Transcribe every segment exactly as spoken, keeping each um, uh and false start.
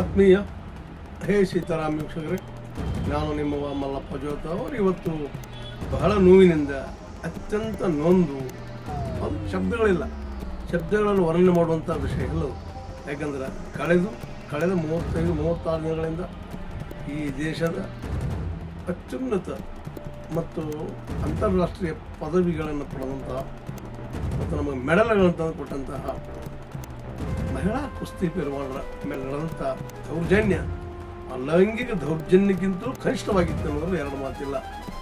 ಆತ್ಮೀಯ ಹೇ ಸೀತಾರಾಮ್ ವೀಕ್ಷಕರೇ, ನಾನು ನಿಮ್ಮ ಮಲ್ಲಪ್ಪ ಜೋತ ಅವರು ಇವತ್ತು ಬಹಳ ನೋವಿನಿಂದ ಅತ್ಯಂತ ನೊಂದು, ಅದು ಶಬ್ದಗಳಿಲ್ಲ, ಶಬ್ದಗಳಲ್ಲಿ ವರ್ಣನೆ ಮಾಡುವಂಥ ವಿಷಯ ಎಲ್ಲದು. ಯಾಕಂದ್ರೆ ಕಳೆದು ಕಳೆದ ಮೂವತ್ತೈದು ಮೂವತ್ತಾರು ದಿನಗಳಿಂದ ಈ ದೇಶದ ಅತ್ಯುನ್ನತ ಮತ್ತು ಅಂತಾರಾಷ್ಟ್ರೀಯ ಪದವಿಗಳನ್ನು ಪಡೆದಂತಹ ಮತ್ತು ನಮಗೆ ಮೆಡಲ್ಗಳನ್ನು ತಂದು ಕೊಟ್ಟಂತಹ ಮಹಿಳಾ ಕುಸ್ತಿ ಪೈಲ್ವಾನರ ಮೇಲೆ ನಡೆದಂಥ ದೌರ್ಜನ್ಯ ಲೈಂಗಿಕ ದೌರ್ಜನ್ಯಕ್ಕಿಂತಲೂ ಕನಿಷ್ಠವಾಗಿತ್ತು ಅನ್ನೋದ್ರಲ್ಲಿ ಎರಡು ಮಾತಿಲ್ಲ.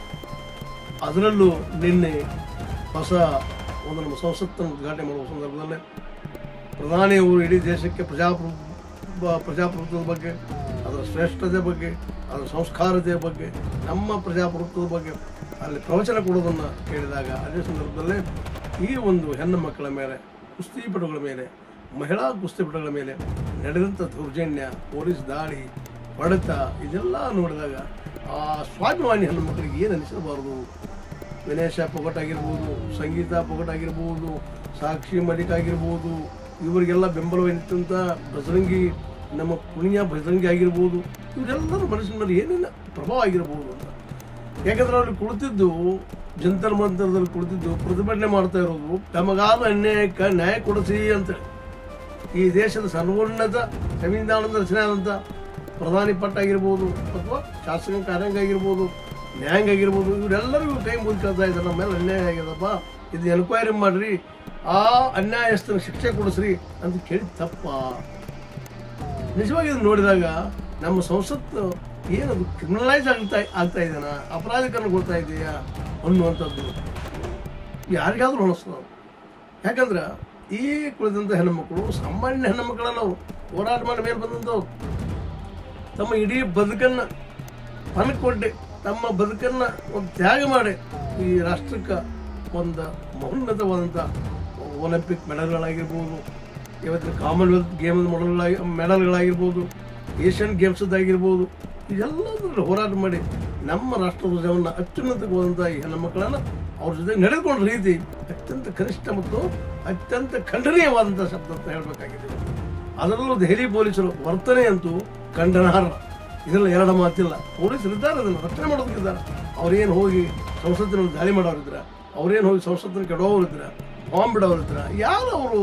ಅದರಲ್ಲೂ ನಿನ್ನೆ ಹೊಸ ಒಂದು ನಮ್ಮ ಸಂಸತ್ತನ್ನು ಉದ್ಘಾಟನೆ ಮಾಡುವ ಸಂದರ್ಭದಲ್ಲೇ ಪ್ರಧಾನಿಯವರು ಇಡೀ ದೇಶಕ್ಕೆ ಪ್ರಜಾಪ್ರಭು ಪ್ರಜಾಪ್ರಭುತ್ವದ ಬಗ್ಗೆ, ಅದರ ಶ್ರೇಷ್ಠತೆ ಬಗ್ಗೆ, ಅದರ ಸಂಸ್ಕಾರತೆಯ ಬಗ್ಗೆ, ನಮ್ಮ ಪ್ರಜಾಪ್ರಭುತ್ವದ ಬಗ್ಗೆ ಅಲ್ಲಿ ಪ್ರವಚನ ಕೊಡೋದನ್ನು ಕೇಳಿದಾಗ ಅದೇ ಸಂದರ್ಭದಲ್ಲೇ ಈ ಒಂದು ಹೆಣ್ಣು ಮಕ್ಕಳ ಮೇಲೆ, ಕುಸ್ತಿಪಟುಗಳ ಮೇಲೆ, ಮಹಿಳಾ ಕುಸ್ತಿಪಟುಗಳ ಮೇಲೆ ನಡೆದಂಥ ದೌರ್ಜನ್ಯ, ಪೊಲೀಸ್ ದಾಳಿ, ಹೊಡೆತ ಇದೆಲ್ಲ ನೋಡಿದಾಗ ಆ ಸ್ವಾಭಿಮಾನಿ ಹೆಣ್ಣು ಮಕ್ಕಳಿಗೆ ಏನು ಅನಿಸಬಾರ್ದು. ವಿನೇಶ ಪೊಗಟ್ ಆಗಿರ್ಬೋದು, ಸಂಗೀತ ಪೊಗಟ್ ಆಗಿರ್ಬೋದು, ಸಾಕ್ಷಿ ಮಲಿಕ್ ಆಗಿರ್ಬೋದು, ಇವರಿಗೆಲ್ಲ ಬೆಂಬಲವಿತ್ತಂಥ ಬಜರಂಗಿ, ನಮ್ಮ ಪುಣ್ಯ ಬಜರಂಗಿ ಆಗಿರ್ಬೋದು, ಇವರೆಲ್ಲರ ಮನಸ್ಸಿನ ಮೇಲೆ ಏನೇನು ಪ್ರಭಾವ ಆಗಿರ್ಬೋದು ಅಂತ. ಯಾಕಂದ್ರೆ ಅವ್ರಿಗೆ ಕುಳಿತಿದ್ದು ಜಂತರ್ ಮಂತರದಲ್ಲಿ ಕುಳಿತಿದ್ದು ಪ್ರತಿಭಟನೆ ಮಾಡ್ತಾ ಇರೋದು ತಮಗಾದ ಅನ್ಯಾಯಕ್ಕೆ ನ್ಯಾಯ ಕೊಡಿಸಿ ಅಂತೇಳಿ. ಈ ದೇಶದ ಸರ್ವೋನ್ನತ ಸಂವಿಧಾನದ ರಚನೆ ಆದಂಥ ಪ್ರಧಾನಿ ಪಟ್ಟ ಆಗಿರ್ಬೋದು ಅಥವಾ ಶಾಸಕ ಕಾರ್ಯಾಂಗ ಆಗಿರ್ಬೋದು, ನ್ಯಾಯಾಂಗ ಆಗಿರ್ಬೋದು, ಇವರೆಲ್ಲರಿಗೂ ಕೈ ಮುಗಿಸ್ಕೊಳ್ತಾ ಇದ್ದಾರೆ. ನಮ್ಮ ಮೇಲೆ ಅನ್ಯಾಯ ಆಗ್ಯದಪ್ಪ, ಇದು ಎನ್ಕ್ವೈರಿ ಮಾಡ್ರಿ, ಆ ಅನ್ಯಾಯಸ್ಥನ ಶಿಕ್ಷೆ ಕೊಡಿಸ್ರಿ ಅಂತ ಕೇಳಿ ತಪ್ಪ. ನಿಜವಾಗಿ ಇದು ನೋಡಿದಾಗ ನಮ್ಮ ಸಂಸತ್ತು ಏನದು ಕ್ರಿಮಿನಲೈಸ್ ಆಗ್ತಾ ಆಗ್ತಾ ಇದೆಯಾ, ಅಪರಾಧೀಕರಣಗೊಳ್ತಾ ಇದೆಯಾ ಅನ್ನುವಂಥದ್ದು ಯಾರಿಗಾದ್ರೂ ಅನಿಸ್ತದೆ. ಯಾಕಂದ್ರೆ ಈ ಕುಳಿತಂಥ ಹೆಣ್ಣುಮಕ್ಕಳು ಸಾಮಾನ್ಯ ಹೆಣ್ಣುಮಕ್ಕಳಲ್ಲ, ಅವರು ಹೋರಾಟ ಮಾಡಿ ಮೇಲೆ ಬಂದಂಥವ್ರು. ತಮ್ಮ ಇಡೀ ಬದುಕನ್ನು ಪಣಕ್ಕೆ ಕೊಟ್ಟು, ತಮ್ಮ ಬದುಕನ್ನು ಒಂದು ತ್ಯಾಗ ಮಾಡಿ ಈ ರಾಷ್ಟ್ರಕ್ಕೆ ಒಂದು ಮಹೋನ್ನತವಾದಂಥ ಒಲಿಂಪಿಕ್ ಮೆಡಲ್ಗಳಾಗಿರ್ಬೋದು, ಇವತ್ತಿನ ಕಾಮನ್ವೆಲ್ತ್ ಗೇಮ್ ಮೆಡಲ್ಗಳಾಗಿ ಮೆಡಲ್ಗಳಾಗಿರ್ಬೋದು, ಏಷ್ಯನ್ ಗೇಮ್ಸ್ದಾಗಿರ್ಬೋದು, ಇದೆಲ್ಲದರಲ್ಲಿ ಹೋರಾಟ ಮಾಡಿ ನಮ್ಮ ರಾಷ್ಟ್ರಧ್ವಜವನ್ನು ಅತ್ಯುನ್ನತವಾದಂಥ ಈ ಹೆಣ್ಣುಮಕ್ಕಳನ್ನು ಅವ್ರ ಜೊತೆ ನಡೆದುಕೊಂಡ ರೀತಿ ಅತ್ಯಂತ ಕನಿಷ್ಠ ಮತ್ತು ಅತ್ಯಂತ ಖಂಡನೀಯವಾದಂಥ ಶಬ್ದ ಅಂತ ಹೇಳಬೇಕಾಗಿದೆ. ಅದರಲ್ಲೂ ದೆಹಲಿ ಪೊಲೀಸರು ವರ್ತನೆ ಅಂತೂ ಖಂಡನಾರ್ಹ, ಇದರಲ್ಲಿ ಎರಡು ಮಾತಿಲ್ಲ. ಪೊಲೀಸರು ಇದ್ದಾರೆ, ಅದನ್ನು ರಕ್ಷಣೆ ಮಾಡೋದಕ್ಕಿದ್ದಾರೆ. ಅವ್ರೇನು ಹೋಗಿ ಸಂಸತ್ತಿನಲ್ಲಿ ದಾಳಿ ಮಾಡೋರಿದ್ರ, ಅವ್ರೇನು ಹೋಗಿ ಸಂಸತ್ತನ್ನು ಕೆಡೋರಿದ್ರ, ಬಾಂಬ್ ಬಿಡೋರಿದ್ರ, ಯಾರು ಅವರು?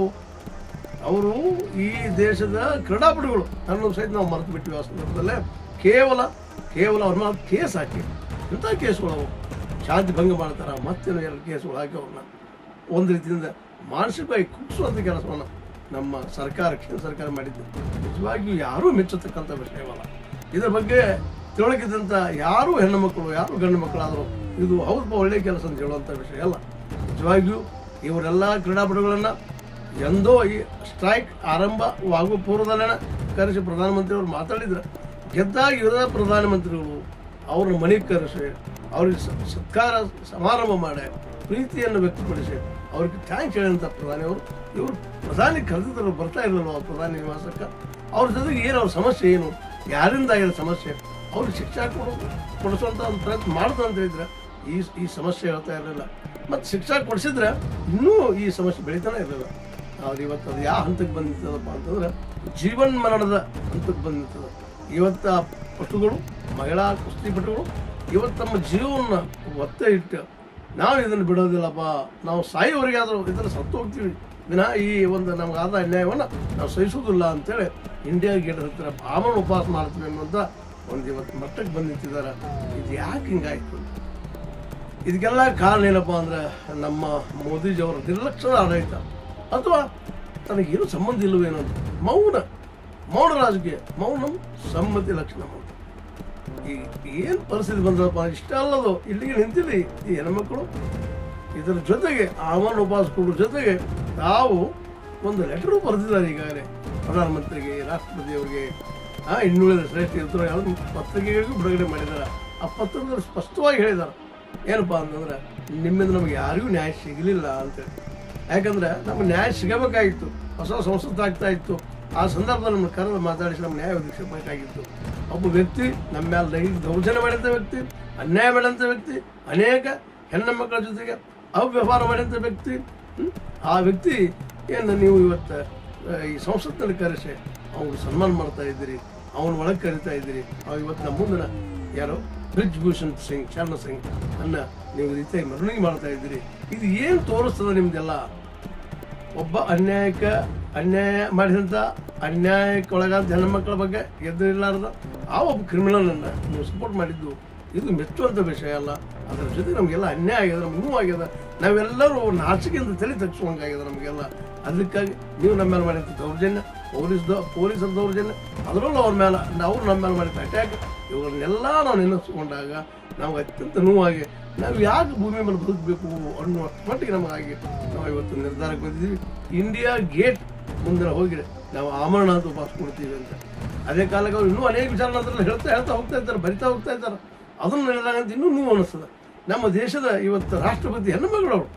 ಅವರು ಈ ದೇಶದ ಕ್ರೀಡಾಪಟುಗಳು ಅನ್ನೋದು ಸಹಿತ ನಾವು ಮರೆತು ಬಿಟ್ಟಿವಿ. ಆ ಸಂದರ್ಭದಲ್ಲೇ ಕೇವಲ ಕೇವಲ ಅವ್ರ ಮೇಲೆ ಕೇಸ್ ಹಾಕಿ, ಇಂಥ ಕೇಸ್ಗಳು ಅವು ಶಾಂತಿ ಭಂಗ ಮಾಡ್ತಾರೆ, ಮತ್ತೇನು ಎರಡು ಕೇಸ್ಗಳು ಹಾಕಿ ಅವ್ರನ್ನ ಒಂದು ರೀತಿಯಿಂದ ಮಾನಸಿಕವಾಗಿ ಕುಗ್ಸುವಂಥ ಕೆಲಸವನ್ನು ನಮ್ಮ ಸರ್ಕಾರ, ಕೇಂದ್ರ ಸರ್ಕಾರ ಮಾಡಿದ್ದು ನಿಜವಾಗಿಯೂ ಯಾರೂ ಮೆಚ್ಚತಕ್ಕಂಥ ವಿಷಯವಲ್ಲ. ಇದರ ಬಗ್ಗೆ ತಿಳುವಳಿಕಿದಂಥ ಯಾರೂ ಹೆಣ್ಣು ಮಕ್ಕಳು, ಯಾರು ಗಂಡು ಮಕ್ಕಳಾದರೂ ಇದು ಹೌದಪ್ಪ ಒಳ್ಳೆಯ ಕೆಲಸ ಅಂತ ಹೇಳುವಂಥ ವಿಷಯ ಅಲ್ಲ. ನಿಜವಾಗಿಯೂ ಇವರೆಲ್ಲ ಕ್ರೀಡಾಪಟುಗಳನ್ನು ಎಂದೋ ಈ ಸ್ಟ್ರೈಕ್ ಆರಂಭವಾಗುವ ಪೂರ್ವದಲ್ಲೇ ಕರೆಸಿ ಪ್ರಧಾನಮಂತ್ರಿಯವರು ಮಾತಾಡಿದ್ರು. ಗೆದ್ದಾಗ ಇವರ ಪ್ರಧಾನಮಂತ್ರಿಗಳು ಅವ್ರನ್ನ ಮನೆಗೆ ಕರೆಸಿ, ಅವ್ರಿಗೆ ಸತ್ಕಾರ ಸಮಾರಂಭ ಮಾಡಿ, ಪ್ರೀತಿಯನ್ನು ವ್ಯಕ್ತಪಡಿಸಿ ಅವ್ರಿಗೆ ಥ್ಯಾಂಕ್ಸ್ ಹೇಳಿದಂಥ ಪ್ರಧಾನಿಯವರು, ಇವರು ಪ್ರಧಾನಿ ಕರೆದಿದ್ರು, ಬರ್ತಾ ಇರಲಿಲ್ಲ ಅವ್ರ ಪ್ರಧಾನಿ ನಿವಾಸಕ್ಕೆ. ಅವ್ರ ಜೊತೆಗೆ ಏನು ಅವ್ರ ಸಮಸ್ಯೆ ಏನು, ಯಾರಿಂದ ಆಗಿರೋ ಸಮಸ್ಯೆ, ಅವ್ರಿಗೆ ಶಿಕ್ಷೆ ಕೊಡೋದು ಕೊಡಿಸುವಂಥ ಒಂದು ಪ್ರಯತ್ನ ಮಾಡ್ತಾ ಅಂತ ಹೇಳಿದ್ರೆ ಈ ಈ ಸಮಸ್ಯೆ ಹೇಳ್ತಾ ಇರಲಿಲ್ಲ. ಮತ್ತು ಶಿಕ್ಷೆ ಕೊಡಿಸಿದ್ರೆ ಇನ್ನೂ ಈ ಸಮಸ್ಯೆ ಬೆಳೀತಾನೆ ಇರಲಿಲ್ಲ. ಅವ್ರು ಇವತ್ತು ಅದು ಯಾವ ಹಂತಕ್ಕೆ ಬಂದಿರ್ತದಪ್ಪ ಅಂತಂದ್ರೆ ಜೀವನ್ ಮರಣದ ಹಂತಕ್ಕೆ ಬಂದಿರ್ತದೆ. ಇವತ್ತು ಆ ಪಟುಗಳು, ಮಹಿಳಾ ಕುಸ್ತಿಪಟುಗಳು ಇವತ್ತು ತಮ್ಮ ಜೀವವನ್ನು ಒತ್ತೆ ಇಟ್ಟು ನಾವು ಇದನ್ನು ಬಿಡೋದಿಲ್ಲಪ್ಪ, ನಾವು ಸಾಯೋವರೆಗಾದರೂ ಇದನ್ನು ಸತ್ತು ಹೋಗ್ತೀವಿ ವಿನಃ ಈ ಒಂದು ನಮಗಾದ ಅನ್ಯಾಯವನ್ನು ನಾವು ಸಹಿಸೋದಿಲ್ಲ ಅಂತೇಳಿ ಇಂಡಿಯಾ ಗೇಟ್ ಹತ್ತಿರ ಭಾವನ ಉಪವಾಸ ಮಾಡ್ತೀವಿ ಅನ್ನೋಂಥ ಒಂದು ಇವತ್ತು ಮಟ್ಟಕ್ಕೆ ಬಂದು ನಿಂತಿದ್ದಾರೆ. ಇದು ಯಾಕೆ ಹಿಂಗಾಯ್ತು? ಇದಕ್ಕೆಲ್ಲ ಕಾರಣ ಏನಪ್ಪ ಅಂದರೆ ನಮ್ಮ ಮೋದಿಜಿಯವರ ನಿರ್ಲಕ್ಷ್ಯದ ಆಡಳಿತ, ಅಥವಾ ತನಗೇನು ಸಂಬಂಧ ಇಲ್ಲವೇನೋ ಅಂತ ಮೌನ ಮೌನ ರಾಜಕೀಯ, ಮೌನ ಸಮ್ಮತಿ ಲಕ್ಷಣ. ಈ ಏನು ಪರಿಸ್ಥಿತಿ ಬಂದಪ್ಪ, ಇಷ್ಟ ಅಲ್ಲದು ಇಲ್ಲಿಗೆ ನಿಂತಿದೆ ಈ ಹೆಣ್ಮಕ್ಳು. ಇದರ ಜೊತೆಗೆ ಆಹ್ವಾನ ಉಪವಾಸ ಕೊಡೋ ಜೊತೆಗೆ ತಾವು ಒಂದು ಲೆಟರು ಬರೆದಿದ್ದಾರೆ ಈಗಾಗಲೇ ಪ್ರಧಾನಮಂತ್ರಿಗೆ, ರಾಷ್ಟ್ರಪತಿಯವರಿಗೆ, ಆ ಇನ್ನುಳಿದ ಶ್ರೇಷ್ಠ ಇರ್ತಾರೆ ಯಾವುದು ಪತ್ರಿಕೆಗಳಿಗೂ ಬಿಡುಗಡೆ ಮಾಡಿದ್ದಾರೆ. ಆ ಪತ್ರದಲ್ಲಿ ಸ್ಪಷ್ಟವಾಗಿ ಹೇಳಿದ್ದಾರೆ ಏನಪ್ಪ ಅಂತಂದ್ರೆ ನಿಮ್ಮಿಂದ ನಮಗೆ ಯಾರಿಗೂ ನ್ಯಾಯ ಸಿಗಲಿಲ್ಲ ಅಂತೇಳಿ. ಯಾಕಂದ್ರೆ ನಮ್ಗೆ ನ್ಯಾಯ ಸಿಗಬೇಕಾಗಿತ್ತು, ಹೊಸ ಸಂಸತ್ತು ಆಗ್ತಾ ಇತ್ತು. ಆ ಸಂದರ್ಭದಲ್ಲಿ ನಮ್ಮನ್ನು ಕರೆದು ಮಾತಾಡಿಸಿ ನಮ್ಮ ನ್ಯಾಯ ಒದಗಿಸಬೇಕಾಗಿತ್ತು. ಒಬ್ಬ ವ್ಯಕ್ತಿ ನಮ್ಮ ಮೇಲೆ ಲೈಂಗಿಕ ದೌರ್ಜನ್ಯ ಮಾಡಿದಂಥ ವ್ಯಕ್ತಿ, ಅನ್ಯಾಯ ಮಾಡಿದಂಥ ವ್ಯಕ್ತಿ, ಅನೇಕ ಹೆಣ್ಣು ಮಕ್ಕಳ ಜೊತೆಗೆ ಅವ್ಯವಹಾರ ಮಾಡಿದಂಥ ವ್ಯಕ್ತಿ, ಆ ವ್ಯಕ್ತಿ ಏನು ನೀವು ಇವತ್ತು ಈ ಸಂಸತ್ತಿನಲ್ಲಿ ಕರೆಸಿ ಅವ್ರಿಗೆ ಸನ್ಮಾನ ಮಾಡ್ತಾ ಇದ್ದೀರಿ, ಅವನ ಒಳಗೆ ಕರಿತಾ ಇದ್ದೀರಿ. ಅವ ಇವತ್ತು ನಮ್ಮ ಮುಂದಿನ ಯಾರೋ ಬ್ರಿಜ್ ಭೂಷಣ್ ಸಿಂಗ್ ಚರಣ್ ಸಿಂಗ್ ಅನ್ನ ನೀವು ರೀತಿಯಾಗಿ ಮೆರವಣಿಗೆ ಮಾಡ್ತಾ ಇದ್ದೀರಿ. ಇದು ಏನು ತೋರಿಸ್ತದ ನಿಮ್ದೆಲ್ಲ? ಒಬ್ಬ ಅನ್ಯಾಯಕ್ಕೆ ಅನ್ಯಾಯ ಮಾಡಿದಂಥ ಅನ್ಯಾಯಕ್ಕೆ ಒಳಗಾದ ಹೆಣ್ಮಕ್ಳ ಬಗ್ಗೆ ಎದುರಿಲ್ಲಾರ್ದ ಆ ಒಬ್ಬ ಕ್ರಿಮಿನಲನ್ನು ನೀವು ಸಪೋರ್ಟ್ ಮಾಡಿದ್ದು ಇದು ಮೆಚ್ಚುವಂಥ ವಿಷಯ ಅಲ್ಲ. ಅದರ ಜೊತೆ ನಮಗೆಲ್ಲ ಅನ್ಯಾಯ ಆಗ್ಯದ, ನಮ್ಗೆ ನೋವು ಆಗ್ಯದ. ನಾವೆಲ್ಲರೂ ನಾಚಿಕೆಯಿಂದ ತಲೆ ತಗ್ಸುವಂಗಾಗ್ಯದ ನಮಗೆಲ್ಲ. ಅದಕ್ಕಾಗಿ ನೀವು ನಮ್ಮ ಮೇಲೆ ಮಾಡಿದ ದೌರ್ಜನ್ಯ, ಪೊಲೀಸ್ ಪೊಲೀಸರ ದೌರ್ಜನ್ಯ, ಅದರಲ್ಲೂ ಅವ್ರ ಮೇಲೆ ನಾವು ನಮ್ಮ ಮೇಲೆ ಮಾಡಿದ ಅಟ್ಯಾಕ್, ಇವುಗಳನ್ನೆಲ್ಲ ನಾವು ನೆನೆಸ್ಕೊಂಡಾಗ ನಾವು ಅತ್ಯಂತ ನೋವಾಗಿ ನಾವು ಯಾಕೆ ಭೂಮಿ ಮೇಲೆ ಬದುಕಬೇಕು ಅನ್ನುವ ಮಟ್ಟಿಗೆ ನಮಗಾಗಿ ನಾವು ಇವತ್ತು ನಿರ್ಧಾರಕ್ಕೆ ಬಂದಿದ್ದೀವಿ. ಇಂಡಿಯಾ ಗೇಟ್ ಮುಂದೆ ಹೋಗಿ ನಾವು ಆಮರಣ ಅಂತ ಉಪವಾಸ ಕೊಡ್ತೀವಿ ಅಂತ. ಅದೇ ಕಾಲಕ್ಕೆ ಅವ್ರು ಇನ್ನೂ ಅನೇಕ ವಿಚಾರಗಳನ್ನ ಹೇಳ್ತಾ ಹೇಳ್ತಾ ಹೋಗ್ತಾ ಇದ್ದಾರೆ, ಬರಿತಾ ಹೋಗ್ತಾ ಇದ್ದಾರೆ. ಅದನ್ನು ನಡೆದಾಗಂತ ಇನ್ನೂ ನೋವು ಅನ್ನಿಸ್ತದೆ. ನಮ್ಮ ದೇಶದ ಇವತ್ತು ರಾಷ್ಟ್ರಪತಿ ಹೆಣ್ಣು ಮಗಳವರು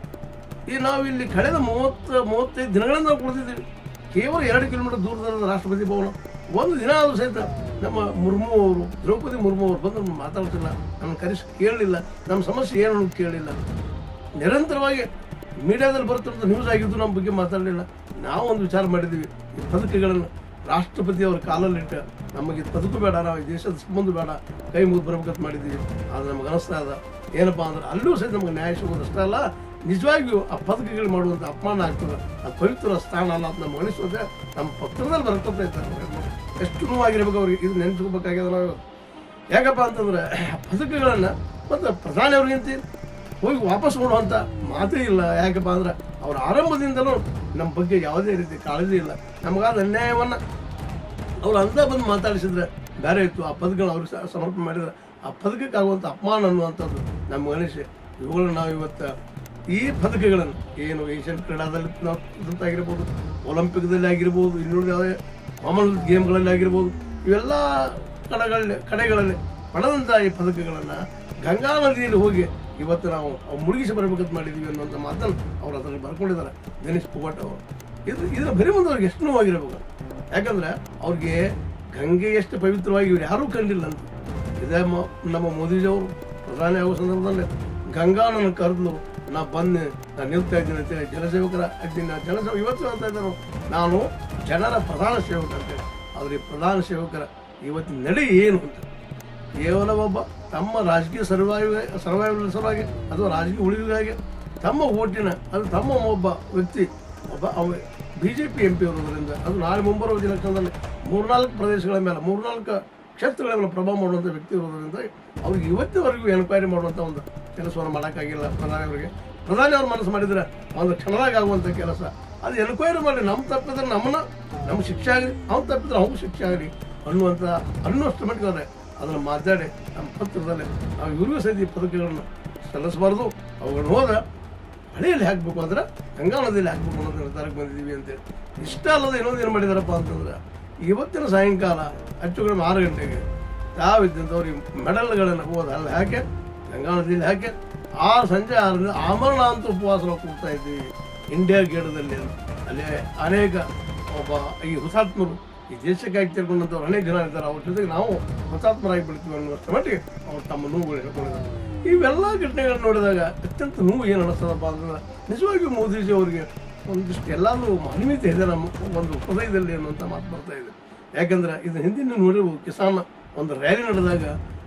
ಈ ನಾವು ಇಲ್ಲಿ ಕಳೆದ ಮೂವತ್ತು ಮೂವತ್ತೈದು ದಿನಗಳಿಂದ ನಾವು ಕುಳಿತಿದ್ದೀವಿ. ಕೇವಲ ಎರಡು ಕಿಲೋಮೀಟರ್ ದೂರದ ರಾಷ್ಟ್ರಪತಿ ಭವನ. ಒಂದು ದಿನ ಆದರೂ ಸಹಿತ ನಮ್ಮ ಮುರ್ಮು ಅವರು, ದ್ರೌಪದಿ ಮುರ್ಮು ಅವರು ಬಂದು ನಮ್ಗೆ ಮಾತಾಡ್ತಿಲ್ಲ, ನಮ್ಮ ಕರೆಸಿ ಕೇಳಲಿಲ್ಲ, ನಮ್ಮ ಸಮಸ್ಯೆ ಏನು ಕೇಳಲಿಲ್ಲ. ನಿರಂತರವಾಗಿ ಮೀಡಿಯಾದಲ್ಲಿ ಬರ್ತಿರೋದು ನ್ಯೂಸ್ ಆಗಿದ್ದು ನಮ್ಮ ಬಗ್ಗೆ ಮಾತಾಡಲಿಲ್ಲ. ನಾವು ಒಂದು ವಿಚಾರ ಮಾಡಿದ್ದೀವಿ, ಈ ಪದಕಗಳನ್ನು ರಾಷ್ಟ್ರಪತಿಯವರ ಕಾಲಲ್ಲಿಟ್ಟು ನಮಗೆ ಪದಕ ಬೇಡ, ನಾವು ಈ ದೇಶದ ಸಂಬಂಧ ಬೇಡ, ಕೈ ಮುಗಿದು ಬರ್ಬೇಕಂತ ಮಾಡಿದ್ದೀವಿ. ಆದರೆ ನಮ್ಗೆ ಅನಿಸ್ತಾ ಇದೆ ಏನಪ್ಪ ಅಂದ್ರೆ ಅಲ್ಲೂ ಸಹಿತ ನಮಗೆ ನ್ಯಾಯ ಸಿಗೋದಷ್ಟೇ ಅಲ್ಲ, ನಿಜವಾಗಿಯೂ ಆ ಪದಕಗಳು ಮಾಡುವಂಥ ಅಪಮಾನ ಆಗ್ತದೆ. ಅದು ಪವಿತ್ರ ಸ್ಥಾನ ಅಲ್ಲ ಅಂತ ನಮ್ಗೆ ಅನಿಸೋದ್ರೆ ನಮ್ಮ ಪತ್ರದಲ್ಲಿ ಬರ್ಕೊತಾ ಇರ್ತಾರೆ. ಎಷ್ಟು ನೋವಾಗಿರ್ಬೇಕು ಅವ್ರಿಗೆ, ಇದು ನೆನೆಸ್ಕೋಬೇಕಾಗ್ಯದ ನಾವು. ಯಾಕಪ್ಪ ಅಂತಂದ್ರೆ ಪದಕಗಳನ್ನು ಮತ್ತು ಪ್ರಧಾನಿಯವ್ರಿಗಿಂತ ಹೋಗಿ ವಾಪಸ್ ಕೊಡುವಂಥ ಮಾತೇ ಇಲ್ಲ. ಯಾಕಪ್ಪ ಅಂದ್ರೆ ಅವ್ರ ಆರಂಭದಿಂದಲೂ ನಮ್ಮ ಬಗ್ಗೆ ಯಾವುದೇ ರೀತಿ ಕಾಳಜಿ ಇಲ್ಲ. ನಮಗಾದ ಅನ್ಯಾಯವನ್ನು ಅವ್ರು ಅಂತ ಬಂದು ಮಾತಾಡಿಸಿದ್ರೆ ಬೇರೆ ಇತ್ತು. ಆ ಪದಕಗಳು ಅವ್ರಿಗೆ ಸಮರ್ಪಣೆ ಮಾಡಿದ್ರೆ ಆ ಪದಕಕ್ಕಾಗುವಂಥ ಅಪಮಾನ ಅನ್ನುವಂಥದ್ದು ನಮ್ಮ ಗಣೇಶ. ಇವುಗಳನ್ನ ನಾವು ಇವತ್ತು ಈ ಪದಕಗಳನ್ನು ಏನು ಏಷ್ಯನ್ ಕ್ರೀಡಾದಲ್ಲಿ ನಾವು ಇದಂತಾಗಿರ್ಬೋದು, ಒಲಿಂಪಿಕ್ದಲ್ಲಿ ಆಗಿರ್ಬೋದು, ಇನ್ನುಳಿದ ಯಾವುದೇ ಕಾಮನ್ವೆಲ್ತ್ ಗೇಮ್ಗಳಲ್ಲಿ ಆಗಿರ್ಬೋದು, ಇವೆಲ್ಲ ಕಡೆಗಳಲ್ಲಿ ಕಡೆಗಳಲ್ಲಿ ಪಡೆದಂಥ ಈ ಪದಕಗಳನ್ನು ಗಂಗಾ ನದಿಯಲ್ಲಿ ಹೋಗಿ ಇವತ್ತು ನಾವು ಮುಳುಗಿಸಿ ಬರಬೇಕಂತ ಮಾಡಿದ್ದೀವಿ ಅನ್ನುವಂಥ ಮಾತನ್ನು ಅವ್ರು ಅದರಲ್ಲಿ ಬರ್ಕೊಂಡಿದ್ದಾರೆ, ಗಣೇಶ್ ಪುಗಾಟ್ ಅವರು. ಇದು ಇದರ ಬರೀ ಮುಂದೆ ಅವ್ರಿಗೆ ಎಷ್ಟು ನೋವಾಗಿರ್ಬೇಕು. ಯಾಕಂದ್ರೆ ಅವ್ರಿಗೆ ಗಂಗೆ ಎಷ್ಟು ಪವಿತ್ರವಾಗಿ ಇವ್ರು ಯಾರೂ ಕಂಡಿಲ್ಲ ಅಂತ. ಇದೇ ನಮ್ಮ ಮೋದಿಜಿಯವರು ಪ್ರಧಾನಿ ಆಗೋ ಸಂದರ್ಭದಲ್ಲಿ ಗಂಗಾ ನನ್ನ ಕರೆದು ನಾ ಬಂದು ನಾನು ನಿಲ್ತಾ ಇದ್ದೀನಿ ಅಂತೇಳಿ ಜನಸೇವಕರ ಅಡ್ಡಿನ ಜನಸೇವ ಇವತ್ತು ಹೇಳ್ತಾ ಇದ್ದಾರೆ ನಾನು ಜನರ ಪ್ರಧಾನ ಸೇವಕ ಅಂತೇಳಿ. ಆದರೆ ಈ ಪ್ರಧಾನ ಸೇವಕರ ಇವತ್ತಿನ ನಡೆ ಏನು ಅಂತ ಕೇವಲ ಒಬ್ಬ ತಮ್ಮ ರಾಜಕೀಯ ಸರ್ವೈವ್ ಸರ್ವೈವಲ್ ಸಲುವಾಗಿ ಅಥವಾ ರಾಜಕೀಯ ಉಳಿವಿಗಾಗಿ ತಮ್ಮ ಓಟಿನ ಅದು ತಮ್ಮ ಒಬ್ಬ ವ್ಯಕ್ತಿ ಒಬ್ಬ ಅವ B J P M P ಇರೋದ್ರಿಂದ ಅದು ನಾಳೆ ಮುಂಬರುವ ಎಲೆಕ್ಷನ್ದಲ್ಲಿ ಮೂರ್ನಾಲ್ಕು ಪ್ರದೇಶಗಳ ಮೇಲೆ ಮೂರ್ನಾಲ್ಕು ಕ್ಷೇತ್ರಗಳ ಮೇಲೆ ಪ್ರಭಾವ ಮಾಡುವಂಥ ವ್ಯಕ್ತಿ ಇರೋದ್ರಿಂದ ಅವ್ರಿಗೆ ಇವತ್ತಿನವರೆಗೂ ಎನ್ಕ್ವೈರಿ ಮಾಡುವಂಥ ಒಂದು ಕೆಲಸವನ್ನು ಮಾಡೋಕ್ಕಾಗಿಲ್ಲ ಪ್ರಧಾನಿಯವರಿಗೆ. ಪ್ರಧಾನಿ ಅವ್ರ ಮನಸ್ಸು ಮಾಡಿದರೆ ಒಂದು ಕ್ಷಣದಾಗ ಆಗುವಂಥ ಕೆಲಸ ಅದು ಎನ್ಕ್ವೈರಿ ಮಾಡಿ ನಮ್ಮ ತಪ್ಪಿದ್ರೆ ನಮ್ಮನ್ನ ನಮ್ಮ ಶಿಕ್ಷೆ ಆಗಲಿ, ಅವ್ನು ತಪ್ಪಿದ್ರೆ ಅವ್ನಿಗೆ ಶಿಕ್ಷೆ ಆಗಲಿ ಅನ್ನುವಂಥ ಅನ್ನುವಷ್ಟು ಮಟ್ಟಿಗೆ ಅವರೇ ಅದನ್ನು ಮಾತಾಡಿ ನಮ್ಮ ಪತ್ರದಲ್ಲಿ ನಾವು ಇವ್ರಿಗೂ ಸಹಿತ ಈ ಪದಕಗಳನ್ನು ಸಲ್ಲಿಸಬಾರ್ದು, ಅವುಗಳನ್ನ ಹೋದ ಹಳೆಯಲ್ಲಿ ಹಾಕಬೇಕು ಅಂದ್ರೆ ಗಂಗಾ ನದಿಯಲ್ಲಿ ಹಾಕಬೇಕು ಅನ್ನೋದು ನಿರ್ಧಾರಕ್ಕೆ ಬಂದಿದ್ದೀವಿ ಅಂತೇಳಿ. ಇಷ್ಟ ಅಲ್ಲದೆ ಇನ್ನೊಂದು ಏನು ಮಾಡಿದಾರಪ್ಪ ಅಂತಂದ್ರೆ ಇವತ್ತಿನ ಸಾಯಂಕಾಲ ಹೆಚ್ಚು ಕಡಿಮೆ ಆರು ಗಂಟೆಗೆ ತಾವಿದ್ದಂಥವ್ರಿಗೆ ಮೆಡಲ್ಗಳನ್ನು ಹೋದ ಅಲ್ಲಿ ಹಾಕಿ ಗಂಗಾ ನದಿಯಲ್ಲಿ ಹಾಕಿ ಆ ಸಂಜೆ ಆರರಿಂದ ಆಮರಣ ಅಂತ ಉಪವಾಸ ನಾವು ಕೂಡ್ತಾ ಇದ್ದೀವಿ ಇಂಡಿಯಾ ಗೇಟದಲ್ಲಿ. ಅಲ್ಲಿ ಅನೇಕ ಒಬ್ಬ ಈ ಹುತಾತ್ಮರು ಈ ದೇಶಕ್ಕಾಗಿ ತಿಳ್ಕೊಂಡಂಥವ್ರು ಅನೇಕ ಜನ ಇದ್ದಾರೆ. ಅವ್ರ ಜೊತೆಗೆ ನಾವು ಹುತಾತ್ಮರಾಗಿ ಬಿಡ್ತೀವಿ ಅನ್ನೋಷ್ಟು ಮಟ್ಟಿಗೆ ಅವ್ರು ತಮ್ಮ ನೋವುಗಳು ಹೇಳ್ಕೊಂಡಿದ್ದಾರೆ. ಇವೆಲ್ಲ ಘಟನೆಗಳನ್ನ ನೋಡಿದಾಗ ಅತ್ಯಂತ ನೋವು ಏನು ಅನ್ನಿಸ್ತದಪ್ಪ ಅಂತಂದ್ರೆ ನಿಜವಾಗಿಯೂ ಮೋದಿಜಿ ಅವರಿಗೆ ಒಂದಿಷ್ಟು ಎಲ್ಲಾದರೂ ಮಾನವೀಯತೆ ಇದೆ ನಮ್ಮ ಒಂದು ಹೃದಯದಲ್ಲಿ ಅನ್ನುವಂಥ ಮಾತು ಬರ್ತಾ ಇದೆ. ಯಾಕಂದ್ರೆ ಇದು ಹಿಂದಿನ ನೋಡಿರ್ಬೋದು, ಕಿಸಾನ್ ಒಂದು ರ್ಯಾಲಿ ನಡೆದಾಗ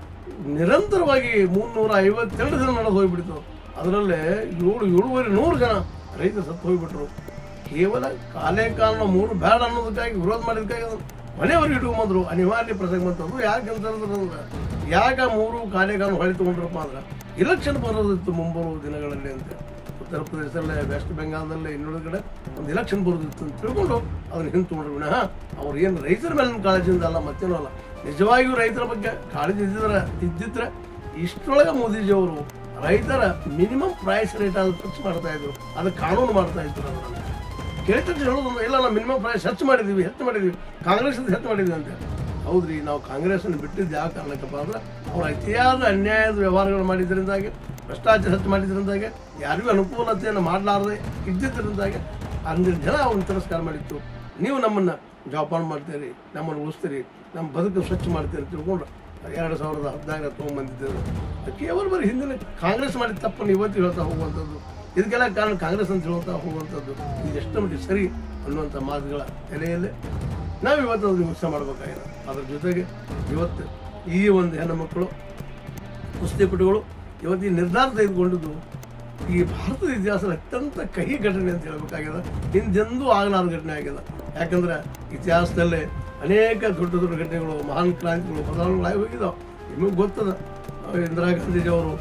ನಿರಂತರವಾಗಿ ಮುನ್ನೂರ ಐವತ್ತೆರಡು ಜನ ನಡೆದು ಹೋಗ್ಬಿಡ್ತು. ಅದರಲ್ಲೇ ಏಳು ಏಳುವರೆ ನೂರು ಜನ ರೈತರು ಸತ್ತು ಹೋಗ್ಬಿಟ್ರು. ಕೇವಲ ಕಾಲೇ ಕಾರಣ ಮೂರು ಬೇಡ ಅನ್ನೋದಕ್ಕಾಗಿ ವಿರೋಧ ಮಾಡಿದಕ್ಕಾಗಿ ಮನೆಯವರೆಗೆ ಇಟ್ಕೊಂಬಂದ್ರು. ಅನಿವಾರ್ಯ ಪ್ರಸಂಗ ಬಂತಂದ್ರು. ಯಾಕೆ ಅಂತಂದ್ರೆ ಯಾಕೆ ಮೂರು ಕಾಲೇ ಕಾರಣ ಹೊಳೆ ತಗೊಂಡ್ರಪ್ಪ ಅಂದ್ರೆ ಇಲೆಕ್ಷನ್ ಬರೋದಿತ್ತು ಮುಂಬರುವ ದಿನಗಳಲ್ಲಿ ಅಂತ. ಉತ್ತರ ಪ್ರದೇಶದಲ್ಲೇ, ವೆಸ್ಟ್ ಬೆಂಗಾಲದಲ್ಲೇ, ಇನ್ನುಳಿದ ಕಡೆ ಒಂದು ಇಲೆಕ್ಷನ್ ಬರೋದಿತ್ತು ಅಂತ ತಿಳ್ಕೊಂಡು ಅದನ್ನ ಹಿಂದೆ ತೊಗೊಂಡ್ರು ವಿನಃ ಅವ್ರು ಏನು ರೈತರ ಮೇಲಿನ ಕಾಳಜಿಯಿಂದ ಅಲ್ಲ, ಮತ್ತೇನೂ ಅಲ್ಲ. ನಿಜವಾಗಿಯೂ ರೈತರ ಬಗ್ಗೆ ಕಾಳಜಿ ಇದ್ದಿದ್ರೆ ಇದ್ದಿದ್ರೆ ಇಷ್ಟರೊಳಗೆ ಮೋದಿಜಿಯವರು ರೈತರ ಮಿನಿಮಮ್ ಪ್ರೈಸ್ ರೇಟ್ ಅದು ಫಿಕ್ಸ್ ಮಾಡ್ತಾ ಇದ್ರು, ಅದಕ್ಕೆ ಕಾನೂನು ಮಾಡ್ತಾ ಇದ್ರು. ಅದನ್ನು ಕೇಳಿದ ತಕ್ಷಣ ಹೇಳೋದು ಇಲ್ಲ ನಾವು ಮಿನಿಮಮ್ ಪ್ರೈಸ್ ಹೆಚ್ಚು ಮಾಡಿದ್ದೀವಿ ಹೆಚ್ಚು ಮಾಡಿದ್ದೀವಿ ಕಾಂಗ್ರೆಸ್ ಹೆಚ್ಚು ಮಾಡಿದ್ವಿ ಅಂತ. ಹೌದ್ರಿ, ನಾವು ಕಾಂಗ್ರೆಸ್ನ ಬಿಟ್ಟಿದ್ದು ಯಾವ ಕಾರಣಕ್ಕಪ್ಪ ಅಂದ್ರೆ ಅವ್ರು ಅತಿಯಾದ ಅನ್ಯಾಯದ ವ್ಯವಹಾರಗಳು ಮಾಡಿದ್ರಿಂದಾಗಿ, ಭ್ರಷ್ಟಾಚಾರ ಹೆಚ್ಚು ಮಾಡಿದ್ರಿಂದಾಗಿ, ಯಾರಿಗೂ ಅನುಕೂಲತೆಯನ್ನು ಮಾಡಲಾರದೆ ಇದ್ದಿದ್ದರಿಂದಾಗಿ ಹನ್ನೆರಡು ಜನ ಅವ್ರನ್ನ ತಿರಸ್ಕಾರ ಮಾಡಿತ್ತು. ನೀವು ನಮ್ಮನ್ನು ಜೋಪಾನ ಮಾಡ್ತೀರಿ, ನಮ್ಮನ್ನು ಉಳಿಸ್ತೀರಿ, ನಮ್ಮ ಬದುಕು ಸ್ವಚ್ಛ ಮಾಡ್ತೀರಿ ತಿಳ್ಕೊಂಡು ಎರಡು ಸಾವಿರದ ಹದಿನಾಲ್ಕರ ತೊಗೊಂಡ್ಬಂದಿದ್ದೇವೆ. ಕೇವಲ ಬರೀ ಹಿಂದಿನ ಕಾಂಗ್ರೆಸ್ ಮಾಡಿದ ತಪ್ಪನ್ನು ಇವತ್ತು ಹೇಳ್ತಾ ಹೋಗುವಂಥದ್ದು, ಇದಕ್ಕೆಲ್ಲ ಕಾರಣ ಕಾಂಗ್ರೆಸ್ ಅಂತ ಹೇಳ್ತಾ ಹೋಗುವಂಥದ್ದು ಇದು ಎಷ್ಟು ಮಟ್ಟಿಗೆ ಸರಿ ಅನ್ನುವಂಥ ಮಾತುಗಳ ನೆಲೆಯಲ್ಲಿ ನಾವು ಇವತ್ತು ಅದನ್ನು ಯೋಚನೆ ಮಾಡಬೇಕಾಗಿದೆ. ಅದರ ಜೊತೆಗೆ ಇವತ್ತು ಈ ಒಂದು ಹೆಣ್ಣು ಮಕ್ಕಳು ಕುಸ್ತಿಪಟುಗಳು ಇವತ್ತು ಈ ನಿರ್ಧಾರ ತೆಗೆದುಕೊಂಡಿದ್ದು ಈ ಭಾರತದ ಇತಿಹಾಸದ ಅತ್ಯಂತ ಕಹಿ ಘಟನೆ ಅಂತ ಹೇಳ್ಬೇಕಾಗ್ಯದ. ಹಿಂದೆಂದೂ ಆಗಲಾರದ ಘಟನೆ ಆಗ್ಯದ. ಯಾಕಂದ್ರೆ ಇತಿಹಾಸದಲ್ಲೇ ಅನೇಕ ದೊಡ್ಡ ದೊಡ್ಡ ಘಟನೆಗಳು, ಮಹಾನ್ ಕ್ರಾಂತಿಗಳು, ಬದಲಾವಣೆಗಳಾಗಿ ಹೋಗಿದ್ದಾವೆ. ನಿಮಗೆ ಗೊತ್ತದ, ಇಂದಿರಾ ಗಾಂಧೀಜಿಯವರು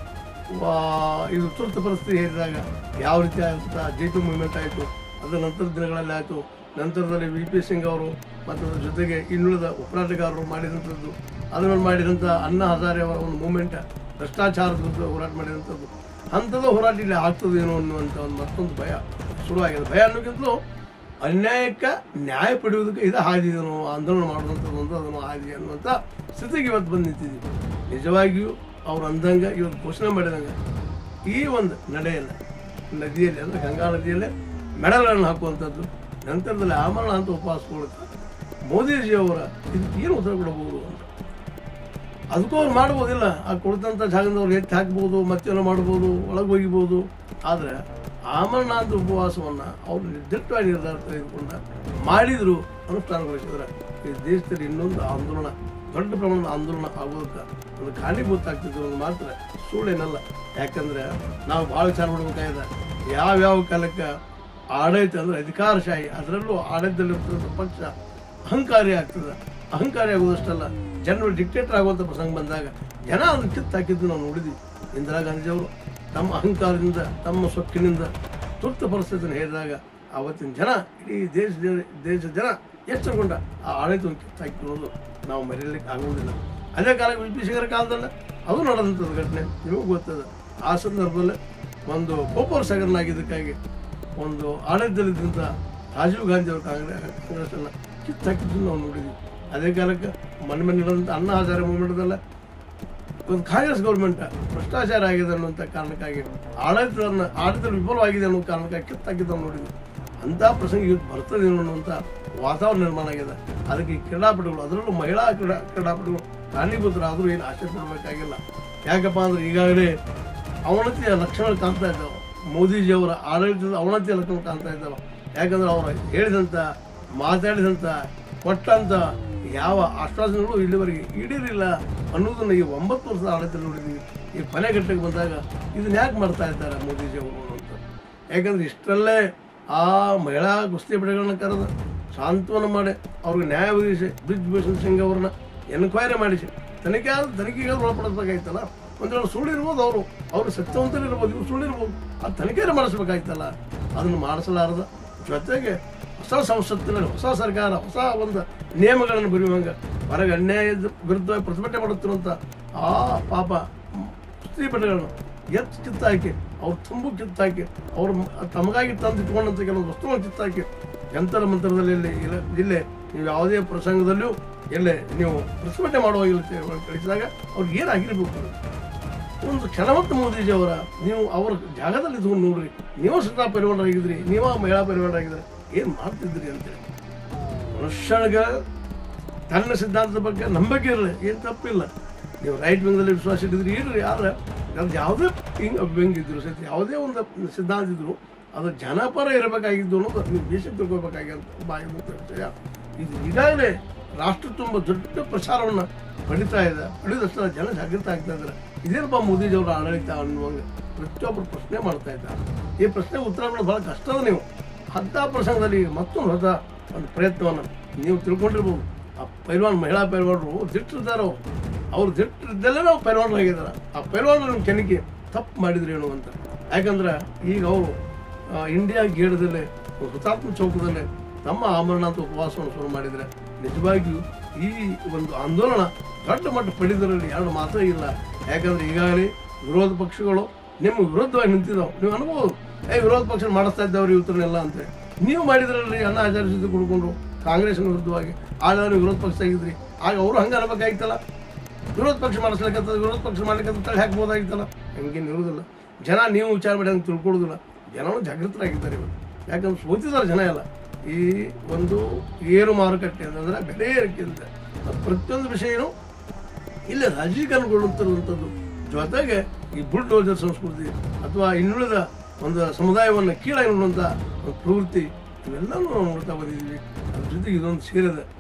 ಇದು ತುರ್ತು ಪರಿಸ್ಥಿತಿ ಹೇಳಿದಾಗ ಯಾವ ರೀತಿ ಆಗುತ್ತಾ ಜೆ ಪಿ ಮೂವ್ಮೆಂಟ್ ಆಯಿತು. ಅದರ ನಂತರ ದಿನಗಳಲ್ಲಿ ಆಯಿತು. ನಂತರದಲ್ಲಿ ವಿ ಪಿ ಸಿಂಗ್ ಅವರು ಮತ್ತು ಅದರ ಜೊತೆಗೆ ಇನ್ನುಳಿದ ಹೋರಾಟಗಾರರು ಮಾಡಿದಂಥದ್ದು, ಅದನ್ನು ಮಾಡಿದಂಥ ಅಣ್ಣಾ ಹಜಾರೆ ಅವರ ಒಂದು ಮೂವ್ಮೆಂಟ್, ಭ್ರಷ್ಟಾಚಾರದ ವಿರುದ್ಧ ಹೋರಾಟ ಮಾಡಿದಂಥದ್ದು, ಅಂಥದ್ದು ಹೋರಾಟ ಇಲ್ಲಿ ಆಗ್ತದೇನೋ ಅನ್ನುವಂಥ ಒಂದು ಮತ್ತೊಂದು ಭಯ ಶುರುವಾಗಿದೆ. ಭಯ ಅನ್ನೋಕ್ಕಿಂತಲೂ ಅನ್ಯಾಯಕ್ಕೆ ನ್ಯಾಯ ಪಡೆಯುವುದಕ್ಕೆ ಇದು ಹಾದಿದೆನೋ, ಆಂದೋಲನ ಮಾಡುವಂಥದ್ದು ಒಂದು ಅದನ್ನು ಹಾದಿ ಅನ್ನುವಂಥ ಸ್ಥಿತಿಗೆ ಇವತ್ತು ಬಂದು ನಿಂತಿದ್ದೀವಿ. ನಿಜವಾಗಿಯೂ ಅವ್ರು ಅಂದಂಗೆ ಇವತ್ತು ಘೋಷಣೆ ಮಾಡಿದಂಗೆ ಈ ಒಂದು ನಡೆಯನ್ನು ನದಿಯಲ್ಲಿ ಅಂದರೆ ಗಂಗಾ ನದಿಯಲ್ಲೇ ಮೆಡಲ್ಗಳನ್ನು ಹಾಕುವಂಥದ್ದು, ನಂತರದಲ್ಲಿ ಆಮರಣ ಅಂತ ಉಪವಾಸಗೊಳ್ಳುತ್ತೆ. ಮೋದಿಜಿಯವರ ಇದಕ್ಕೆ ಏನು ಉತ್ತರ ಕೊಡಬಹುದು ಅಂತ ಅದಕ್ಕೂ ಅವ್ರು ಮಾಡ್ಬೋದಿಲ್ಲ. ಆ ಕೊಡ್ತಂಥ ಜಾಗದವ್ರು ಎತ್ತಿ ಹಾಕ್ಬೋದು, ಮತ್ತೇನೋ ಮಾಡ್ಬೋದು, ಒಳಗೆ ಒಗಿಬೋದು. ಆದರೆ ಆಮರಣಾಂತ ಉಪವಾಸವನ್ನು ಅವ್ರು ನಿರ್ದಿಷ್ಟವಾಗಿ ನಿರ್ಧಾರ ತೆಗೆದುಕೊಂಡ ಮಾಡಿದ್ರು, ಅನುಷ್ಠಾನಗೊಳಿಸಿದ್ರೆ ಈ ದೇಶದಲ್ಲಿ ಇನ್ನೊಂದು ಆಂದೋಲನ, ದೊಡ್ಡ ಪ್ರಮಾಣದ ಆಂದೋಲನ ಆಗೋದಕ್ಕೆ ಒಂದು ಕಾರಣೀಭೂತ ಆಗ್ತಿದ್ರು ಅನ್ನೋದು ಮಾತ್ರ ಸುಳ್ಳೇನಲ್ಲ. ಯಾಕಂದರೆ ನಾವು ಭಾಳ ವಿಚಾರ ಮಾಡಬೇಕಾಗಿದೆ. ಯಾವ್ಯಾವ ಕಾಲಕ್ಕೆ ಆಡಳಿತ ಅಂದರೆ ಅಧಿಕಾರಶಾಹಿ, ಅದರಲ್ಲೂ ಆಡಳಿತದಲ್ಲಿರ್ತಕ್ಕಂಥ ಪಕ್ಷ ಅಹಂಕಾರಿ ಆಗ್ತದೆ. ಅಹಂಕಾರಿ ಆಗೋದಷ್ಟಲ್ಲ, ಜನರು ಡಿಕ್ಟೇಟರ್ ಆಗುವಂಥ ಪ್ರಸಂಗ ಬಂದಾಗ ಜನ ಅದನ್ನು ಕಿತ್ತು ಹಾಕಿದ್ದು ನಾವು ನೋಡಿದ್ವಿ. ಇಂದಿರಾ ಗಾಂಧಿಯವರು ತಮ್ಮ ಅಹಂಕಾರದಿಂದ, ತಮ್ಮ ಸೊಕ್ಕಿನಿಂದ ತುರ್ತು ಪರಿಸ್ಥಿತಿಯನ್ನು ಹೇಳಿದಾಗ ಆವತ್ತಿನ ಜನ, ಇಡೀ ದೇಶ ದೇಶದ ಜನ ಎಚ್ಚರಗೊಂಡ ಆ ಆಡಳಿತವನ್ನು ಕಿತ್ತು ಹಾಕಿರೋದು ನಾವು ಮರೆಯಲಿಕ್ಕೆ ಆಗುವುದಿಲ್ಲ. ಅದೇ ಕಾಲ ವಿ ಪಿ ಸಿಂಗರ ಕಾಲದಲ್ಲಿ ಅದು ನಡೆದಂಥದ್ದು ಘಟನೆ ನಿಮಗೂ ಗೊತ್ತದ. ಆ ಸಂದರ್ಭದಲ್ಲಿ ಒಂದು ಗೋಪುರ ಸಗರನಾಗಿದ್ದಕ್ಕಾಗಿ ಒಂದು ಆಡಳಿತದಲ್ಲಿದ್ದಂಥ ರಾಜೀವ್ ಗಾಂಧಿ ಅವರು ಕಾಂಗ್ರೆಸ್ ಕಾಂಗ್ರೆಸ್ಸನ್ನು ಕಿತ್ತು ಹಾಕಿದ್ದನ್ನು ನಾವು ನೋಡಿದ್ವಿ. ಅದೇ ಕಾಲಕ್ಕೆ ಮನೆ ಮನೆ ನಡೆದಂಥ ಅಣ್ಣಾ ಹಜಾರೆ ಮೂವ್ಮೆಂಟ್ದಲ್ಲ ಒಂದು ಕಾಂಗ್ರೆಸ್ ಗೌರ್ಮೆಂಟ್ ಭ್ರಷ್ಟಾಚಾರ ಆಗಿದೆ ಅನ್ನುವಂಥ ಕಾರಣಕ್ಕಾಗಿ ಆಡಳಿತವನ್ನು ಆಡಳಿತ ವಿಫಲವಾಗಿದೆ ಅನ್ನೋ ಕಾರಣಕ್ಕಾಗಿ ಕಿತ್ತಾಕಿದ್ದನ್ನು ನೋಡಿದ್ವಿ. ಅಂಥ ಪ್ರಸಂಗ ಇವತ್ತು ಬರ್ತದೆ ಅನ್ನುವಂಥ ವಾತಾವರಣ ನಿರ್ಮಾಣ ಆಗಿದೆ. ಅದಕ್ಕೆ ಈ ಕ್ರೀಡಾಪಟುಗಳು, ಅದರಲ್ಲೂ ಮಹಿಳಾ ಕ್ರೀಡಾ ಕ್ರೀಡಾಪಟುಗಳು ಕಾರಣೀಭೂತರಾದರೂ ಏನು ಆಸೆ ಪಡಬೇಕಾಗಿಲ್ಲ. ಯಾಕಪ್ಪ ಅಂದರೆ ಈಗಾಗಲೇ ಅವನತಿಯ ಲಕ್ಷಣಗಳು ಕಾಣ್ತಾ ಇದ್ದಾವೆ. ಮೋದಿಜಿಯವರ ಆಡಳಿತದ ಅವನತಿಯ ಲಕ್ಷಣಗಳು ಕಾಣ್ತಾ ಇದ್ದಾವೆ. ಯಾಕಂದ್ರೆ ಅವರು ಹೇಳಿದಂಥ, ಮಾತಾಡಿದಂಥ, ಕೊಟ್ಟಂಥ ಯಾವ ಆಶ್ವಾಸನೆಗಳು ಇಲ್ಲಿವರೆಗೆ ಈಡೇರಿಲ್ಲ ಅನ್ನೋದನ್ನು ಈ ಒಂಬತ್ತು ವರ್ಷದ ಆಡಳಿತ ನೋಡಿದ್ದೀವಿ. ಈ ಕೊನೆ ಘಟ್ಟಕ್ಕೆ ಬಂದಾಗ ಇದನ್ನ ಯಾಕೆ ಮಾಡ್ತಾ ಇದ್ದಾರೆ ಮೋದಿಜಿಯವರು ಅಂತ. ಯಾಕಂದ್ರೆ ಇಷ್ಟರಲ್ಲೇ ಆ ಮಹಿಳಾ ಕುಸ್ತಿಪಟುಗಳನ್ನ ಕರೆದು ಸಾಂತ್ವನ ಮಾಡಿ ಅವ್ರಿಗೆ ನ್ಯಾಯ ಒದಗಿಸಿ ಬ್ರಿಜ್ ಭೂಷಣ್ ಸಿಂಗ್ ಅವ್ರನ್ನ ಎನ್ಕ್ವೈರಿ ಮಾಡಿಸಿ ತನಿಖೆ ಆದ ತನಿಖೆಗೆ ಒಳಪಡಿಸ್ಬೇಕಾಯ್ತಲ್ಲ. ಒಂದು ವೇಳೆ ಸುಳ್ಳು ಇರ್ಬೋದು, ಅವರು ಅವರು ಸತ್ಯವಂತರು ಇರ್ಬೋದು, ಇವ್ರು ಸುಳ್ಳು ಇರ್ಬೋದು, ಅದು ತನಿಖೆ ಮಾಡಿಸ್ಬೇಕಾಯ್ತಲ್ಲ. ಅದನ್ನು ಮಾಡಿಸಲಾರದ ಜೊತೆಗೆ ಹೊಸ ಸಂಸತ್ತಿನಲ್ಲಿ ಹೊಸ ಸರ್ಕಾರ ಹೊಸ ಒಂದು ನಿಯಮಗಳನ್ನು ಬರೆಯುವಂಗೆ ಹೊರಗೆ ಅನ್ಯಾಯದ ವಿರುದ್ಧ ಪ್ರತಿಭಟನೆ ಮಾಡುತ್ತಿರುವಂಥ ಆ ಪಾಪ ಸ್ತ್ರೀಪಟುಗಳನ್ನು ಎತ್ತು ಕಿತ್ತಾಕಿ, ಅವ್ರು ತುಂಬು ಕಿತ್ತಾಕಿ, ಅವ್ರು ತಮಗಾಗಿ ತಂದಿಟ್ಕೊಂಡಂಥ ಕೆಲವು ವಸ್ತುಗಳನ್ನು ಕಿತ್ತಾಕಿ ಯಂತ್ರ ಮಂತ್ರದಲ್ಲಿ ಇಲ್ಲಿ ಜಿಲ್ಲೆ ನೀವು ಯಾವುದೇ ಪ್ರಸಂಗದಲ್ಲಿಯೂ ಎಲ್ಲೇ ನೀವು ಪ್ರತಿಭಟನೆ ಮಾಡುವಾಗ ಕಳಿಸಿದಾಗ ಅವ್ರಿಗೆ ಏನಾಗಿರ್ಬೇಕು. ಒಂದು ಕ್ಷಣವಂತ ಮೋದಿಜಿಯವರ ನೀವು ಅವ್ರ ಜಾಗದಲ್ಲಿ ಇದ್ಕೊಂಡು ನೋಡ್ರಿ, ನೀವು ಸ್ವತಃ ಪರಿವಾರರಾಗಿದ್ರಿ, ನೀವು ಮಹಿಳಾ ಪರಿವಾರರಾಗಿದ್ರಿ, ಏನು ಮಾಡ್ತಿದ್ರಿ ಅಂತೇಳಿ. ಮನುಷ್ಯನಿಗೆ ತನ್ನ ಸಿದ್ಧಾಂತದ ಬಗ್ಗೆ ನಂಬಿಕೆ ಇರಲಿ, ಏನು ತಪ್ಪಿಲ್ಲ. ನೀವು ರೈಟ್ ವಿಂಗ್ದಲ್ಲಿ ವಿಶ್ವಾಸ ಇಟ್ಟಿದ್ರಿ ಇಡ್ರಿ. ಆದರೆ ಅದು ಯಾವುದೇ ಹಿಂಗೆ ವಿಂಗ್ ಇದ್ರು ಸಹಿತ ಯಾವುದೇ ಒಂದು ಸಿದ್ಧಾಂತ ಇದ್ರು ಅದು ಜನಪರ ಇರಬೇಕಾಗಿದ್ದು ಅನ್ನೋದು ನೀವು ದೇಶಕ್ಕೆ ತಿಳ್ಕೊಬೇಕಾಗಿರೋ ಬಾಗಿದಂಥ ವಿಷಯ. ಇದು ಈಗಾಗಲೇ ರಾಷ್ಟ್ರ ತುಂಬ ದೊಡ್ಡ ಪ್ರಚಾರವನ್ನು ಪಡಿತಾ ಇದೆ. ಪಡೆದಷ್ಟು ಜನ ಜಾಗೃತ ಆಗ್ತಾ ಇದ್ದಾರೆ. ಇದೇನಪ್ಪ ಮೋದಿಜಿಯವರ ಆಡಳಿತ ಅನ್ನುವಂಗೆ ಪ್ರತಿಯೊಬ್ಬರು ಪ್ರಶ್ನೆ ಮಾಡ್ತಾ ಇದ್ದಾರೆ. ಈ ಪ್ರಶ್ನೆಗೆ ಉತ್ತರ ಮಾಡೋದು ಭಾಳ ಕಷ್ಟದ. ನೀವು ಅಂಥ ಪ್ರಸಂಗದಲ್ಲಿ ಮತ್ತೊಂದು ಹೊಸ ಒಂದು ಪ್ರಯತ್ನವನ್ನು ನೀವು ತಿಳ್ಕೊಂಡಿರ್ಬೋದು. ಆ ಪೈಲ್ವಾನ್ ಮಹಿಳಾ ಪೈಲ್ವಾನರು ದಿಟ್ಟಿರ್ತಾರೋ, ಅವ್ರು ದಿಟ್ಟಿದ್ದಲ್ಲೇ ನಾವು ಪೈಲ್ವಾನರಾಗಿದ್ದಾರೆ. ಆ ಪೈಲ್ವಾನರ ಕೆಣಿಕೆ ತಪ್ಪು ಮಾಡಿದ್ರಿ ಏನು ಅಂತ. ಯಾಕಂದ್ರೆ ಈಗ ಅವರು ಇಂಡಿಯಾ ಗೇಟ್ದಲ್ಲೇ ಹುತಾತ್ಮ ಚೌಕದಲ್ಲೇ ತಮ್ಮ ಆಮರಣಾಂತ ಉಪವಾಸವನ್ನು ಶುರು ಮಾಡಿದರೆ ನಿಜವಾಗಿಯೂ ಈ ಒಂದು ಆಂದೋಲನ ದೊಡ್ಡ ಮಟ್ಟ ಪಡೆದರಲ್ಲಿ ಎರಡು ಮಾತೇ ಇಲ್ಲ. ಯಾಕಂದ್ರೆ ಈಗಾಗಲೇ ವಿರೋಧ ಪಕ್ಷಗಳು ನಿಮ್ಮ ವಿರುದ್ಧವಾಗಿ ನಿಂತಿದ್ದಾವೆ. ನೀವು ಅನ್ಬೋದು, ಏ ವಿರೋಧ ಪಕ್ಷ ಮಾಡಿಸ್ತಾ ಇದ್ದವ್ರು ಇವತ್ತನ್ನೆಲ್ಲ ಅಂತೇಳಿ. ನೀವು ಮಾಡಿದ್ರಲ್ಲಿ ಅಣ್ಣಾ ಹಜಾರೆ ಜೊತೆ ಕುಡ್ಕೊಂಡು ಕಾಂಗ್ರೆಸ್ನ ವಿರುದ್ಧವಾಗಿ ಆಗ ವಿರೋಧ ಪಕ್ಷ ಆಗಿದ್ರಿ. ಆಗ ಅವರು ಹಂಗೆ ಅನ್ಬೇಕಾಗಿತ್ತಲ್ಲ. ವಿರೋಧ ಪಕ್ಷ ಮಾಡಿಸ್ಲಿಕ್ಕಂತ ವಿರೋಧ ಪಕ್ಷ ಮಾಡ್ಲಿಕ್ಕಂತ ತಳಿ ಹಾಕ್ಬೋದಾಗಿತ್ತಲ್ಲ. ಹಂಗೇನು ಇರೋದಿಲ್ಲ. ಜನ ನೀವು ವಿಚಾರ ಮಾಡಿ ಹಂಗೆ ತಿಳ್ಕೊಳ್ಳೋದಿಲ್ಲ. ಜನರು ಜಾಗೃತರಾಗಿದ್ದಾರೆ ಇವತ್ತು. ಯಾಕಂದ್ರೆ ಸೋತಿದ್ದಾರೆ ಜನ ಎಲ್ಲ. ಈ ಒಂದು ಏರು ಮಾರುಕಟ್ಟೆ ಅಂತಂದ್ರೆ ಬೆಲೆ ಏರಿಕೆಂತ ಪ್ರತಿಯೊಂದು ವಿಷಯನೂ ಇಲ್ಲೇ ರಾಜೀಕರಣಗೊಳ್ಳುತ್ತಿರುವಂಥದ್ದು. ಜೊತೆಗೆ ಈ ಬುಲ್ಡೋಜರ್ ಸಂಸ್ಕೃತಿ ಅಥವಾ ಇನ್ನುಳಿದ ಒಂದು ಸಮುದಾಯವನ್ನು ಕೀಳಾಗಿ ನೋಡುವಂಥ ಪ್ರವೃತ್ತಿ ಇವೆಲ್ಲವೂ ನಾವು ನೋಡ್ತಾ ಬಂದಿದ್ದೀವಿ. ಅದ್ರ ಜೊತೆಗೆ ಇದೊಂದು ಸೇರಿದೆ.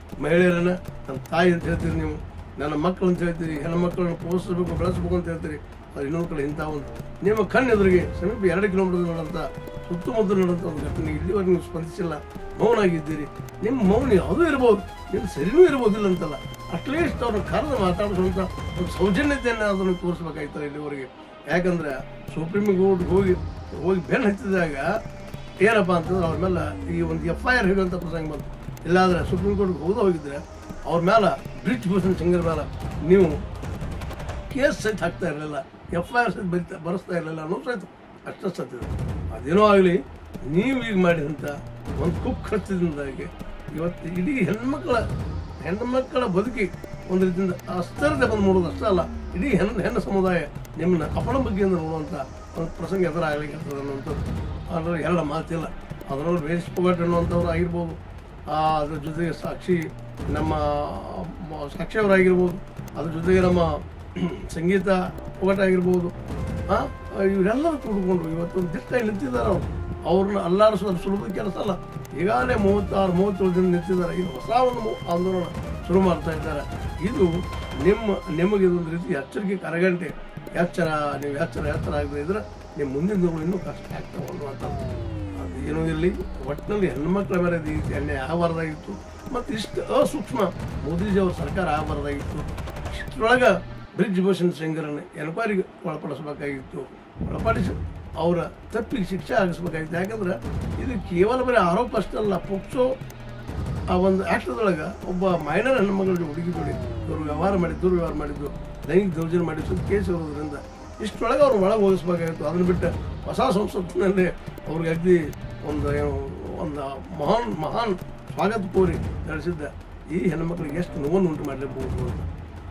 ಮಹಿಳೆಯರನ್ನ ನನ್ನ ತಾಯಿ ಅಂತ ಹೇಳ್ತೀರಿ, ನೀವು ನನ್ನ ಮಕ್ಕಳು ಅಂತ ಹೇಳ್ತೀರಿ, ಹೆಣ್ಮಕ್ಳನ್ನ ಪೋಷಿಸಬೇಕು ಬೆಳೆಸಬೇಕು ಅಂತ ಹೇಳ್ತೀರಿ. ಅದು ಇನ್ನೊಂದು ಕಡೆ ಇಂಥ ಒಂದು ನಿಮ್ಮ ಕಣ್ಣೆದುರಿಗೆ ಸಮೀಪ ಎರಡು ಕಿಲೋಮೀಟರ್ ನೋಡೋಂಥ ಸುತ್ತಮುತ್ತ ನೋಡೋಂಥ ಒಂದು ಘಟನೆ ಇಲ್ಲಿವರೆಗೆ ನೀವು ಸ್ಪಂದಿಸಿಲ್ಲ, ಮೌನಾಗಿದ್ದೀರಿ. ನಿಮ್ಮ ಮೌನ ಯಾವುದೂ ಇರ್ಬೋದು, ನಿಮ್ಮ ಸರಿನೂ ಇರ್ಬೋದಿಲ್ಲ ಅಂತಲ್ಲ, ಅಟ್ಲೀಸ್ಟ್ ಅವ್ರನ್ನ ಕರೆದು ಮಾತಾಡಿಸುವಂಥ ಒಂದು ಸೌಜನ್ಯತೆಯನ್ನು ಅದನ್ನು ತೋರಿಸ್ಬೇಕಾಯ್ತಾರೆ ಇಲ್ಲಿವರೆಗೆ. ಯಾಕಂದ್ರೆ ಸುಪ್ರೀಂ ಕೋರ್ಟ್ಗೆ ಹೋಗಿ ಹೋಗಿ ಬೆನ್ನು ಹತ್ತಿದಾಗ ಏನಪ್ಪ ಅಂತಂದ್ರೆ ಅವ್ರ ಮೇಲೆ ಈ ಒಂದು ಎಫ್ ಐ ಆರ್ ಹೇಳುವಂಥ ಪ್ರಸಂಗ ಬಂತು. ಇಲ್ಲಾಂದರೆ ಸುಪ್ರೀಂ ಕೋರ್ಟ್ಗೆ ಹೋದ ಹೋಗಿದ್ರೆ ಅವ್ರ ಮೇಲೆ ಬ್ರಿಜ್ ಭೂಷಣ್ ಸಿಂಗರ್ ಮೇಲೆ ನೀವು ಕೇಸ್ ಸಹಿತ ಹಾಕ್ತಾ ಇರಲಿಲ್ಲ, ಎಫ್ ಐ ಆರ್ ಸಹಿತ ಬರಿತಾ ಬರೆಸ್ತಾ ಇರಲಿಲ್ಲ ಅನ್ನೋ ಸಹಿತ ಅಷ್ಟ ಸತ್ತಿದೆ. ಅದೇನೋ ಆಗಲಿ, ನೀವು ಈಗ ಮಾಡಿದಂಥ ಒಂದು ಕುಕ್ ಖರ್ಚದಿಂದಾಗಿ ಇವತ್ತು ಇಡೀ ಹೆಣ್ಮಕ್ಳ ಹೆಣ್ಮಕ್ಕಳ ಬದುಕಿ ಒಂದು ರೀತಿಯಿಂದ ಅಸ್ತರತೆ ಬಂದು ನೋಡೋದು ಅಷ್ಟೇ ಅಲ್ಲ, ಇಡೀ ಹೆಣ್ಣು ಹೆಣ್ಣು ಸಮುದಾಯ ನಿಮ್ಮನ್ನ ಅಪಣ ಬಗ್ಗೆಯಿಂದ ನೋಡುವಂಥ ಒಂದು ಪ್ರಸಂಗ ಎದುರಾಗಲಿಕ್ಕೆ ಅನ್ನುವಂಥದ್ದು ಅದರ ಎಲ್ಲ ಮಾತಿಲ್ಲ. ಅದರೊಳಗೆ ವೇಸ್ ಪೊಗಟ್ ಅನ್ನುವಂಥವ್ರು ಆಗಿರ್ಬೋದು, ಅದ್ರ ಜೊತೆಗೆ ಸಾಕ್ಷಿ ನಮ್ಮ ಸಾಕ್ಷಿ ಅವರಾಗಿರ್ಬೋದು, ಅದ್ರ ಜೊತೆಗೆ ನಮ್ಮ ಸಂಗೀತ ಪೊಗಟ್ ಆಗಿರ್ಬೋದು, ಹಾಂ ಇವರೆಲ್ಲರೂ ಕೂಡ್ಕೊಂಡು ಇವತ್ತೊಂದು ದಿಟ್ಟಾಗಿ ನಿಂತಿದ್ದಾರೆ. ಅವರು ಅವ್ರನ್ನ ಅಲ್ಲಾಡಿಸೋದು ಸುಲಭದ ಕೆಲಸ ಅಲ್ಲ. ಈಗಾಗಲೇ ಮೂವತ್ತಾರು ಮೂವತ್ತೇಳು ದಿನ ನಿಂತಿದ್ದಾರೆ, ಈಗ ಹೊಸ ಒಂದು ಆಂದೋಲನ ಶುರು ಮಾಡ್ತಾ ಇದ್ದಾರೆ. ಇದು ನಿಮ್ಮ ನಿಮಗೆ ಇದೊಂದು ರೀತಿ ಎಚ್ಚರಿಕೆ ಕರಗಂಟೆ. ಎಚ್ಚರ ನೀವು ಎಚ್ಚರ ಎಚ್ಚರ ಆಗದೆ ಇದ್ರೆ ನಿಮ್ಮ ಮುಂದಿನ ದಿನಗಳು ಇನ್ನೂ ಕಷ್ಟ ಆಗ್ತಾವೆ ಅನ್ನುವಂಥದ್ದು. ಅದು ಏನೂ ಇರಲಿ, ಒಟ್ಟಿನಲ್ಲಿ ಹೆಣ್ಮಕ್ಳ ಮೇಲೆ ಈ ರೀತಿ ಅನ್ಯಾಯ ಆಗಬಾರ್ದಾಗಿತ್ತು. ಮತ್ತು ಇಷ್ಟು ಅಸೂಕ್ಷ್ಮ ಮೋದಿಜಿಯವ್ರ ಸರ್ಕಾರ ಆಗಬಾರ್ದಾಗಿತ್ತು. ಇಷ್ಟರೊಳಗೆ ಬ್ರಿಜ್ ಭೂಷಣ್ ಸಿಂಗರನ್ನು ಎನ್ಕ್ವೈರಿಗೆ ಒಳಪಡಿಸಬೇಕಾಗಿತ್ತು. ಒಳಪಡಿಸಿ ಅವರ ತಪ್ಪಿಗೆ ಶಿಕ್ಷೆ ಆಗಿಸ್ಬೇಕಾಗಿತ್ತು. ಯಾಕಂದ್ರೆ ಇದು ಕೇವಲ ಬರೀ ಆರೋಪ ಅಷ್ಟಲ್ಲ, ಪೋಕ್ಸೋ ಆ ಒಂದು ಆ್ಯಕ್ಟದೊಳಗೆ ಒಬ್ಬ ಮೈನರ್ ಹೆಣ್ಮಗಳಿಗೆ ಹುಡುಗಿ ಜೋಡಿ ಇವರು ವ್ಯವಹಾರ ಮಾಡಿ ದುರ್ವ್ಯವಹಾರ ಮಾಡಿದ್ದು, ಲೈಂಗಿಕ ದೌರ್ಜನ್ಯ ಮಾಡಿದ್ದು ಕೇಸ್ ಇರೋದ್ರಿಂದ ಇಷ್ಟರೊಳಗೆ ಅವ್ರು ಒಳಗೆ ಹೋಗಿಸ್ಬೇಕಾಗಿತ್ತು. ಅದನ್ನು ಬಿಟ್ಟು ಹೊಸ ಸಂಸತ್ತಿನಲ್ಲಿ ಅವ್ರಿಗೆ ಅಗ್ದಿ ಒಂದು ಏನು ಒಂದು ಮಹಾನ್ ಮಹಾನ್ ಸ್ವಾಗತ ಕೋರಿ ನಡೆಸಿದ್ದ ಈ ಹೆಣ್ಮಕ್ಳಿಗೆ ಎಷ್ಟು ನೋವನ್ನು ಉಂಟು ಮಾಡಿರ್ಬೋದು ಅಂತ.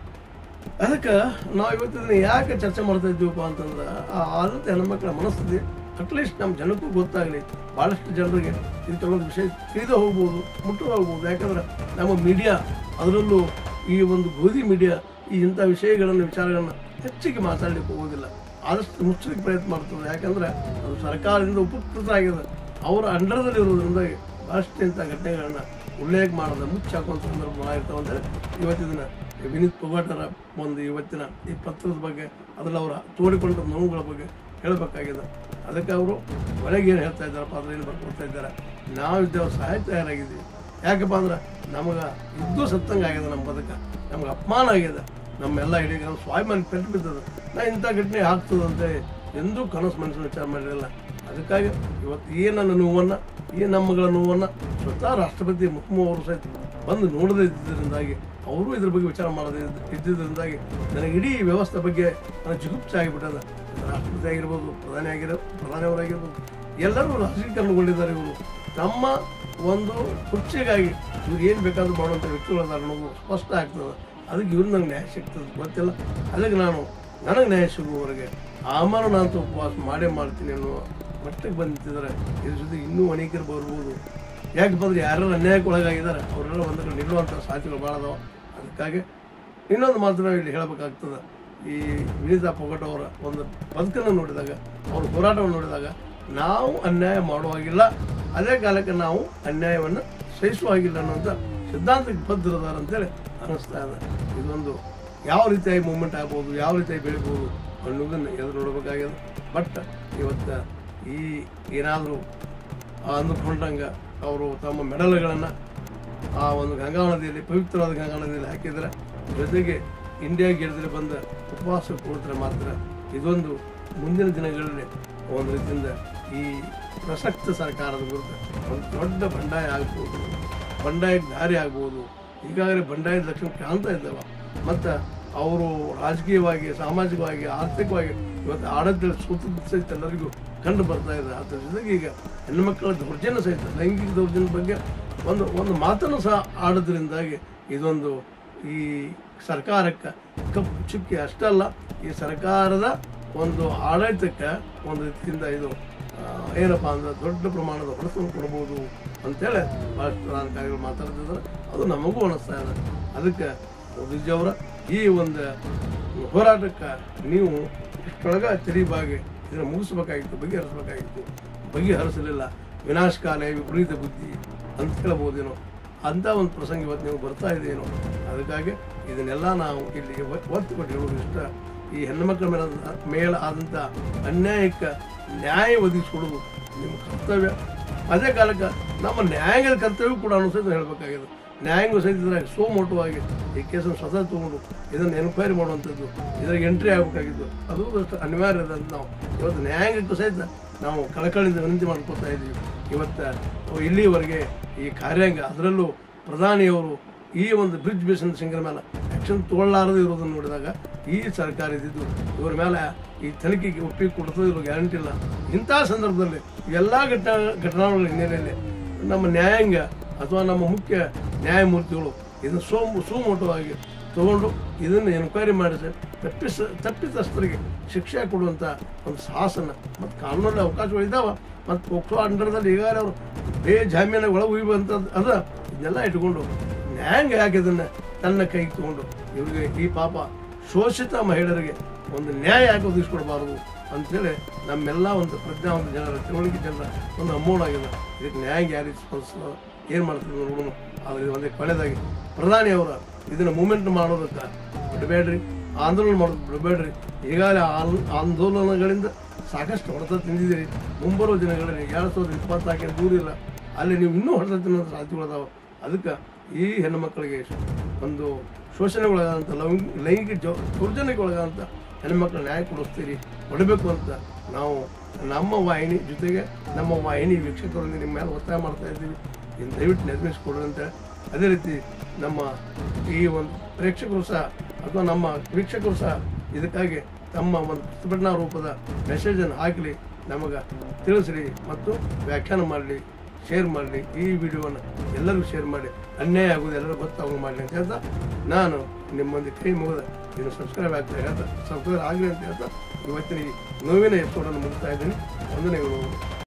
ಅದಕ್ಕೆ ನಾವು ಇವತ್ತಿನ ಯಾಕೆ ಚರ್ಚೆ ಮಾಡ್ತಾ ಇದ್ದೀವಪ್ಪ ಅಂತಂದ್ರೆ ಆ ಆದಂಥ ಹೆಣ್ಮಕ್ಳ ಮನಸ್ಥಿತಿ ಅಟ್ಲೀಸ್ಟ್ ನಮ್ಮ ಜನಕ್ಕೂ ಗೊತ್ತಾಗಲಿ. ಭಾಳಷ್ಟು ಜನರಿಗೆ ಇಂಥ ಒಂದು ವಿಷಯ ತಿಳಿದು ಹೋಗ್ಬೋದು, ಮುಟ್ಟು ಹೋಗ್ಬೋದು. ಯಾಕಂದ್ರೆ ನಮ್ಮ ಮೀಡಿಯಾ, ಅದರಲ್ಲೂ ಈ ಒಂದು ಗೋಧಿ ಮೀಡಿಯಾ ಈ ಇಂಥ ವಿಷಯಗಳನ್ನು ವಿಚಾರಗಳನ್ನು ಹೆಚ್ಚಿಗೆ ಮಾತಾಡಲಿಕ್ಕೆ ಹೋಗೋದಿಲ್ಲ, ಆದಷ್ಟು ಮುಚ್ಚಲಿಕ್ಕೆ ಪ್ರಯತ್ನ ಮಾಡ್ತದೆ. ಯಾಕಂದ್ರೆ ಅದು ಸರ್ಕಾರದಿಂದ ಉಪಕೃತ ಆಗಿದೆ, ಅವರ ಅಂಡರ್ದಲ್ಲಿ ಇರೋದ್ರಿಂದ ಭಾಳಷ್ಟು ಇಂಥ ಘಟನೆಗಳನ್ನು ಉಲ್ಲೇಖ ಮಾಡೋದು ಮುಚ್ಚಿ ಹಾಕುವಂಥ ಸಂದರ್ಭ ಆಗಿರ್ತಾವೆ ಅಂತೇಳಿ ಇವತ್ತಿನ ವಿನೀತ್ ಪೊಗಾಟರ ಒಂದು ಇವತ್ತಿನ ಈ ಪತ್ರದ ಬಗ್ಗೆ ಅದರಲ್ಲಿ ಅವರ ತೋಡಿಕೊಂಡ ನೋವುಗಳ ಬಗ್ಗೆ ಹೇಳಬೇಕಾಗಿದೆ. ಅದಕ್ಕೆ ಅವರು ಒಳಗೆ ಏನು ಹೇಳ್ತಾ ಇದ್ದಾರಪ್ಪ ಅದ್ರ ಏನು ಬರ್ಕೊಡ್ತಾ ಇದ್ದಾರೆ. ನಾವಿದ್ದೇವೆ ಸಹಾಯ ತಯಾರಾಗಿದ್ದೀವಿ. ಯಾಕಪ್ಪ ಅಂದ್ರೆ ನಮಗೆ ಇದ್ದು ಸತ್ತಂಗೆ ಆಗಿದೆ, ನಮ್ಮ ಬದುಕ ನಮ್ಗೆ ಅಪಮಾನ ಆಗಿದೆ, ನಮ್ಮೆಲ್ಲ ಇಡೀ ನಮ್ಮ ಸ್ವಾಭಿಮಾನ ಪೆಟ್ಟು ಬಿದ್ದದ. ನಾ ಇಂಥ ಘಟನೆ ಆಗ್ತದಂತೆ ಎಂದೂ ಕನಸು ಮನಸ್ಸನ್ನು ವಿಚಾರ ಮಾಡಿರಲಿಲ್ಲ. ಅದಕ್ಕಾಗಿ ಇವತ್ತು ಈ ನನ್ನ ನೋವನ್ನು, ಈ ನಮ್ಮಗಳ ನೋವನ್ನು ಸ್ವತಃ ರಾಷ್ಟ್ರಪತಿ ಮುರ್ಮು ಅವರು ಸಹಿತ ಬಂದು ನೋಡದೇ ಇದ್ದಿದ್ದರಿಂದಾಗಿ, ಅವರು ಇದ್ರ ಬಗ್ಗೆ ವಿಚಾರ ಮಾಡದೇ ಇದ್ದಿದ್ದರಿಂದಾಗಿ ನನಗೆ ಇಡೀ ವ್ಯವಸ್ಥೆ ಬಗ್ಗೆ ನನಗೆ ಜಿಗುಪ್ಸೆ ಆಗಿಬಿಟ್ಟದ. ರಾಷ್ಟ್ರಪತಿ ಆಗಿರ್ಬೋದು, ಪ್ರಧಾನಿ ಆಗಿರೋ ಪ್ರಧಾನಿಯವರಾಗಿರ್ಬೋದು, ಎಲ್ಲರೂ ರಾಜಕೀಕರಣಗೊಂಡಿದ್ದಾರೆ. ಇವರು ತಮ್ಮ ಒಂದು ಕುರ್ಚಿಗಾಗಿ ಇವ್ರು ಏನು ಬೇಕಾದ್ರೂ ಮಾಡುವಂಥ ವ್ಯಕ್ತಿಗಳದಾರ ಅನ್ನೋದು ಸ್ಪಷ್ಟ ಆಗ್ತದೆ. ಅದಕ್ಕೆ ಇವ್ರು ನಂಗೆ ನ್ಯಾಯ ಸಿಗ್ತದೆ ಗೊತ್ತಿಲ್ಲ. ಅದಕ್ಕೆ ನಾನು ನನಗೆ ನ್ಯಾಯ ಸಿಗುವವರೆಗೆ ಆಮೇಲೆ ನಾನು ಉಪವಾಸ ಮಾಡೇ ಮಾಡ್ತೀನಿ ಅನ್ನೋ ಮಟ್ಟಕ್ಕೆ ಬಂದಿದ್ದಾರೆ. ಇದ್ರ ಜೊತೆ ಇನ್ನೂ ಅನೇಕರು ಬರ್ಬೋದು. ಯಾಕೆ ಬಂದರೆ ಯಾರು ಅನ್ಯಾಯಕ್ಕೆ ಒಳಗಾಗಿದ್ದಾರೆ ಅವರೆಲ್ಲ ಒಂದು ಕಡೆ ನಿಲ್ಲುವಂಥ ಸಾಧ್ಯತೆಗಳು ಭಾಳ ಅದಾವ. ಅದಕ್ಕಾಗಿ ಇನ್ನೊಂದು ಮಾತು ನಾವು ಇಲ್ಲಿ ಹೇಳಬೇಕಾಗ್ತದೆ. ಈ ವಿನೀತ್ ಪೊಗಾಟ್ ಅವರ ಒಂದು ಬದುಕನ್ನು ನೋಡಿದಾಗ, ಅವ್ರ ಹೋರಾಟವನ್ನು ನೋಡಿದಾಗ ನಾವು ಅನ್ಯಾಯ ಮಾಡುವಾಗಿಲ್ಲ, ಅದೇ ಕಾಲಕ್ಕೆ ನಾವು ಅನ್ಯಾಯವನ್ನು ಸಹಿಸುವಾಗಿಲ್ಲ ಅನ್ನೋಂಥ ಸಿದ್ಧಾಂತಕ್ಕೆ ಬದ್ಧರದಾರ ಅಂತೇಳಿ ಅನ್ನಿಸ್ತಾ ಇದೆ. ಇದೊಂದು ಯಾವ ರೀತಿಯಾಗಿ ಮೂವ್ಮೆಂಟ್ ಆಗ್ಬೋದು, ಯಾವ ರೀತಿಯಾಗಿ ಬೆಳಿಬೋದು ಅನ್ನೋದನ್ನು ಎದುರು ನೋಡಬೇಕಾಗಿದೆ. ಬಟ್ ಇವತ್ತು ಈ ಏನಾದರೂ ಅಂದುಕೊಂಡಂಗೆ ಅವರು ತಮ್ಮ ಮೆಡಲ್ಗಳನ್ನು ಆ ಒಂದು ಗಂಗಾ ನದಿಯಲ್ಲಿ, ಪವಿತ್ರವಾದ ಗಂಗಾ ನದಿಯಲ್ಲಿ ಹಾಕಿದರೆ, ಜೊತೆಗೆ ಇಂಡಿಯಾ ಗೇಟ್ದಲ್ಲಿ ಬಂದ ಉಪವಾಸ ಕೊಡ್ತಾರೆ ಮಾತ್ರ ಇದೊಂದು ಮುಂದಿನ ದಿನಗಳಲ್ಲಿ ಒಂದು ರೀತಿಯಿಂದ ಈ ಪ್ರಸಕ್ತ ಸರ್ಕಾರದ ವಿರುದ್ಧ ಒಂದು ದೊಡ್ಡ ಬಂಡಾಯ ಆಗ್ಬೋದು, ಬಂಡಾಯಕ್ಕೆ ದಾರಿ ಆಗ್ಬೋದು. ಈಗಾಗಲೇ ಬಂಡಾಯದ ಲಕ್ಷಣ ಕಾಣ್ತಾ ಇದ್ದಾವೆ. ಮತ್ತು ಅವರು ರಾಜಕೀಯವಾಗಿ, ಸಾಮಾಜಿಕವಾಗಿ, ಆರ್ಥಿಕವಾಗಿ ಇವತ್ತು ಆಡಳಿತ ಸೂತ್ರದ ಸಹಿತ ಎಲ್ಲರಿಗೂ ಕಂಡು ಬರ್ತಾ ಇದೆ. ಅದ್ರ ಜೊತೆಗೆ ಈಗ ಹೆಣ್ಣುಮಕ್ಕಳ ದೌರ್ಜನ್ಯ ಸಹಿತ, ಲೈಂಗಿಕ ದೌರ್ಜನ್ಯ ಬಗ್ಗೆ ಒಂದು ಒಂದು ಮಾತನ್ನು ಸಹ ಆಡೋದ್ರಿಂದಾಗಿ ಇದೊಂದು ಈ ಸರ್ಕಾರಕ್ಕೆ ಕಪ್ಪು ಚುಕ್ಕಿ ಅಷ್ಟಲ್ಲ, ಈ ಸರ್ಕಾರದ ಒಂದು ಆಡಳಿತಕ್ಕೆ ಒಂದು ರೀತಿಯಿಂದ ಇದು ಏನಪ್ಪ ಅಂದ್ರೆ ದೊಡ್ಡ ಪ್ರಮಾಣದ ಹೊಡೆತನ್ನು ಕೊಡ್ಬೋದು ಅಂತೇಳಿ ಭಾಳಷ್ಟು ಪ್ರಧಾನಕಾರಿಗಳು ಮಾತಾಡ್ತಿದ್ದಾರೆ. ಅದು ನಮಗೂ ಅನಿಸ್ತಾ ಇದೆ. ಅದಕ್ಕೆ ಮೋದಿಜಿಯವರ ಈ ಒಂದು ಹೋರಾಟಕ್ಕೆ ನೀವು ಇಷ್ಟೊಳಗೆ ತೆರಿಬಾಗಿ ಇದನ್ನು ಮುಗಿಸ್ಬೇಕಾಗಿತ್ತು, ಬಗೆಹರಿಸ್ಬೇಕಾಗಿತ್ತು. ಬಗೆಹರಿಸಲಿಲ್ಲ. ವಿನಾಶಕಾಲ ವಿಪರೀತ ಬುದ್ಧಿ ಅಂತ ಹೇಳ್ಬೋದೇನೋ. ಅಂಥ ಒಂದು ಪ್ರಸಂಗ ಇವತ್ತು ನೀವು ಬರ್ತಾ ಇದೇನು. ಅದಕ್ಕಾಗಿ ಇದನ್ನೆಲ್ಲ ನಾವು ಇಲ್ಲಿ ಒತ್ತು ಕೊಟ್ಟು ಹೇಳೋದು ಇಷ್ಟ. ಈ ಹೆಣ್ಣುಮಕ್ಕಳ ಮೇಲೆ ಮೇಲೆ ಆದಂಥ ಅನ್ಯಾಯಕ್ಕೆ ನ್ಯಾಯ ಒದಗಿಸ್ಕೊಡೋದು ನಿಮ್ಮ ಕರ್ತವ್ಯ. ಅದೇ ಕಾಲಕ್ಕೆ ನಮ್ಮ ನ್ಯಾಯಾಂಗದ ಕರ್ತವ್ಯ ಕೂಡ ಅನುಸರಿಸಿ ಹೇಳಬೇಕಾಗಿದೆ. ನ್ಯಾಯಾಂಗ ಸಹಿತ ಸೋಮೋಟವಾಗಿ ಈ ಕೇಸನ್ನು ಸ್ವತಃ ತಗೊಂಡು ಇದನ್ನು ಎನ್ಕ್ವೈರಿ ಮಾಡುವಂಥದ್ದು, ಇದರಿಗೆ ಎಂಟ್ರಿ ಆಗಬೇಕಾಗಿದ್ದು ಅದು ಅಷ್ಟು ಅನಿವಾರ್ಯ ಇದೆ ಅಂತ ನಾವು ಇವತ್ತು ನ್ಯಾಯಾಂಗಕ್ಕೂ ಸಹಿತ ನಾವು ಕಳಕಳಿಯಿಂದ ವಿನಂತಿ ಮಾಡ್ಕೊತಾ ಇದ್ದೀವಿ. ಇವತ್ತು ಇಲ್ಲಿವರೆಗೆ ಈ ಕಾರ್ಯಾಂಗ, ಅದರಲ್ಲೂ ಪ್ರಧಾನಿಯವರು ಈ ಒಂದು ಬ್ರಿಡ್ಜ್ ಬೇಸಿನ್ ಸಿಂಗರ್ ಮೇಲೆ ಆ್ಯಕ್ಷನ್ ತೊಗೊಳ್ಳಾರದೇ ಇರೋದನ್ನು ನೋಡಿದಾಗ ಈ ಸರ್ಕಾರ ಇದ್ದಿದ್ದು ಇವರ ಮೇಲೆ ಈ ತನಿಖೆಗೆ ಒಪ್ಪಿಗೆ ಕೊಡ್ತದೆ ಇರೋ ಗ್ಯಾರಂಟಿ ಇಲ್ಲ. ಇಂಥ ಸಂದರ್ಭದಲ್ಲಿ ಎಲ್ಲ ಘಟನಾ ಘಟನಾವಳಿಗಳ ಹಿನ್ನೆಲೆಯಲ್ಲಿ ನಮ್ಮ ನ್ಯಾಯಾಂಗ ಅಥವಾ ನಮ್ಮ ಮುಖ್ಯ ನ್ಯಾಯಮೂರ್ತಿಗಳು ಇದನ್ನು ಸೋ ಸುಮೋಟವಾಗಿ ತಗೊಂಡು ಇದನ್ನು ಎನ್ಕ್ವೈರಿ ಮಾಡಿಸಿ ತಪ್ಪಿಸ ತಪ್ಪಿತಸ್ಥರಿಗೆ ಶಿಕ್ಷೆ ಕೊಡುವಂಥ ಒಂದು ಶಾಸನ ಮತ್ತು ಕಾನೂನಲ್ಲಿ ಅವಕಾಶಗಳಿದ್ದಾವೆ. ಮತ್ತು ಪೋಕ್ಸೋ ಅಂಡರ್ದಲ್ಲಿ ಈಗಾಗಲೇ ಅವರು ಬೇಜಾಮೀನ ಒಳ ಉಯ್ಯುವಂಥದ್ದು ಅದ ಇದನ್ನೆಲ್ಲ ಇಟ್ಕೊಂಡು ನ್ಯಾಯಾಂಗ ಯಾಕೆ ಇದನ್ನು ತನ್ನ ಕೈಗೆ ತಗೊಂಡು ಇವರಿಗೆ ಈ ಪಾಪ ಶೋಷಿತ ಮಹಿಳೆಯರಿಗೆ ಒಂದು ನ್ಯಾಯ ಯಾಕೆ ಒದಗಿಸ್ಕೊಡ್ಬಾರ್ದು ಅಂಥೇಳಿ ನಮ್ಮೆಲ್ಲ ಒಂದು ಪ್ರಜ್ಞಾವಂತ ಜನರ ತಿಳುವಳಿಕೆ ಜನರ ಒಂದು ಅಮೌಂಟ್ ಆಗಿದೆ. ಇದಕ್ಕೆ ನ್ಯಾಯಾಂಗ ಯಾರು ಸ್ಪಂದಿಸೋದು ಏನು ಮಾಡ್ತಿದ್ರು ನೋಡೋಣ. ಆದರೆ ಒಂದೇ ಕೊನೆಯದಾಗಿ ಪ್ರಧಾನಿಯವರ ಇದನ್ನು ಮೂಮೆಂಟ್ ಮಾಡೋದಕ್ಕೆ ಬಿಡಬೇಡ್ರಿ, ಆಂದೋಲನ ಮಾಡೋದಕ್ಕೆ ಬಿಡಬೇಡ್ರಿ. ಈಗಾಗಲೇ ಆಂದೋಲನಗಳಿಂದ ಸಾಕಷ್ಟು ಹೊಡೆತ ತಿಂದಿದ್ದೀರಿ. ಮುಂಬರುವ ದಿನಗಳಲ್ಲಿ ಎರಡು ಸಾವಿರದ ಇಪ್ಪತ್ನಾಲ್ಕನೇ ದೂರ ಇಲ್ಲ, ಅಲ್ಲಿ ನೀವು ಇನ್ನೂ ಹೊಡೆತ ತಿನ್ನೋದು ಸಾಧ್ಯಗಳದಾವೆ. ಅದಕ್ಕೆ ಈ ಹೆಣ್ಣು ಮಕ್ಕಳಿಗೆ ಒಂದು ಶೋಷಣೆಗೊಳಗಾದಂಥ ಲೈಂಗಿಕ ಲೈಂಗಿಕ ಜ ದೌರ್ಜನ್ಯಗೊಳಗಾದಂಥ ಹೆಣ್ಮಕ್ಳು ನ್ಯಾಯ ಕೊಡಿಸ್ತೀರಿ, ಕೊಡಬೇಕು ಅಂತ ನಾವು ನಮ್ಮ ವಾಹಿನಿ ಜೊತೆಗೆ ನಮ್ಮ ವಾಹಿನಿ ವೀಕ್ಷಕರೊಂದಿಗೆ ನಿಮ್ಮ ಮೇಲೆ ಒತ್ತಾಯ ಮಾಡ್ತಾ ಇದ್ದೀವಿ. ಇನ್ನು ದಯವಿಟ್ಟು ನಿರ್ಮಿಸಿಕೊಡ್ರಂತೆ. ಅದೇ ರೀತಿ ನಮ್ಮ ಈ ಒಂದು ಪ್ರೇಕ್ಷಕರು ಸಹ ಅಥವಾ ನಮ್ಮ ವೀಕ್ಷಕರು ಸಹ ಇದಕ್ಕಾಗಿ ತಮ್ಮ ಒಂದು ಪ್ರತಿಭಟನಾ ರೂಪದ ಮೆಸೇಜನ್ನು ಹಾಕಲಿ, ನಮಗೆ ತಿಳಿಸ್ರಿ ಮತ್ತು ವ್ಯಾಖ್ಯಾನ ಮಾಡಲಿ, ಶೇರ್ ಮಾಡಲಿ. ಈ ವಿಡಿಯೋವನ್ನು ಎಲ್ಲರಿಗೂ ಶೇರ್ ಮಾಡಿ, ಅನ್ಯಾಯ ಆಗೋದು ಎಲ್ಲರೂ ಗೊತ್ತಾಗ ಮಾಡಲಿ ಅಂತ ಹೇಳ್ತಾ ನಾನು ನಿಮ್ಮೊಂದಿಗೆ ಕೈ ಮುಗಿದ ಇನ್ನು ಸಬ್ಸ್ಕ್ರೈಬ್ ಆಗ್ತಾ ಹೇಳ್ತಾ ಸಬ್ಸ್ಕ್ರೈಬ್ ಆಗಲಿ ಅಂತ ಹೇಳ್ತಾ ಇವತ್ತಿನ ಈ ನೋವಿನ ಎಪಿಸೋಡನ್ನು ಮುಗಿಸ್ತಾ ಇದ್ದೀನಿ. ವಂದನೆಗಳು.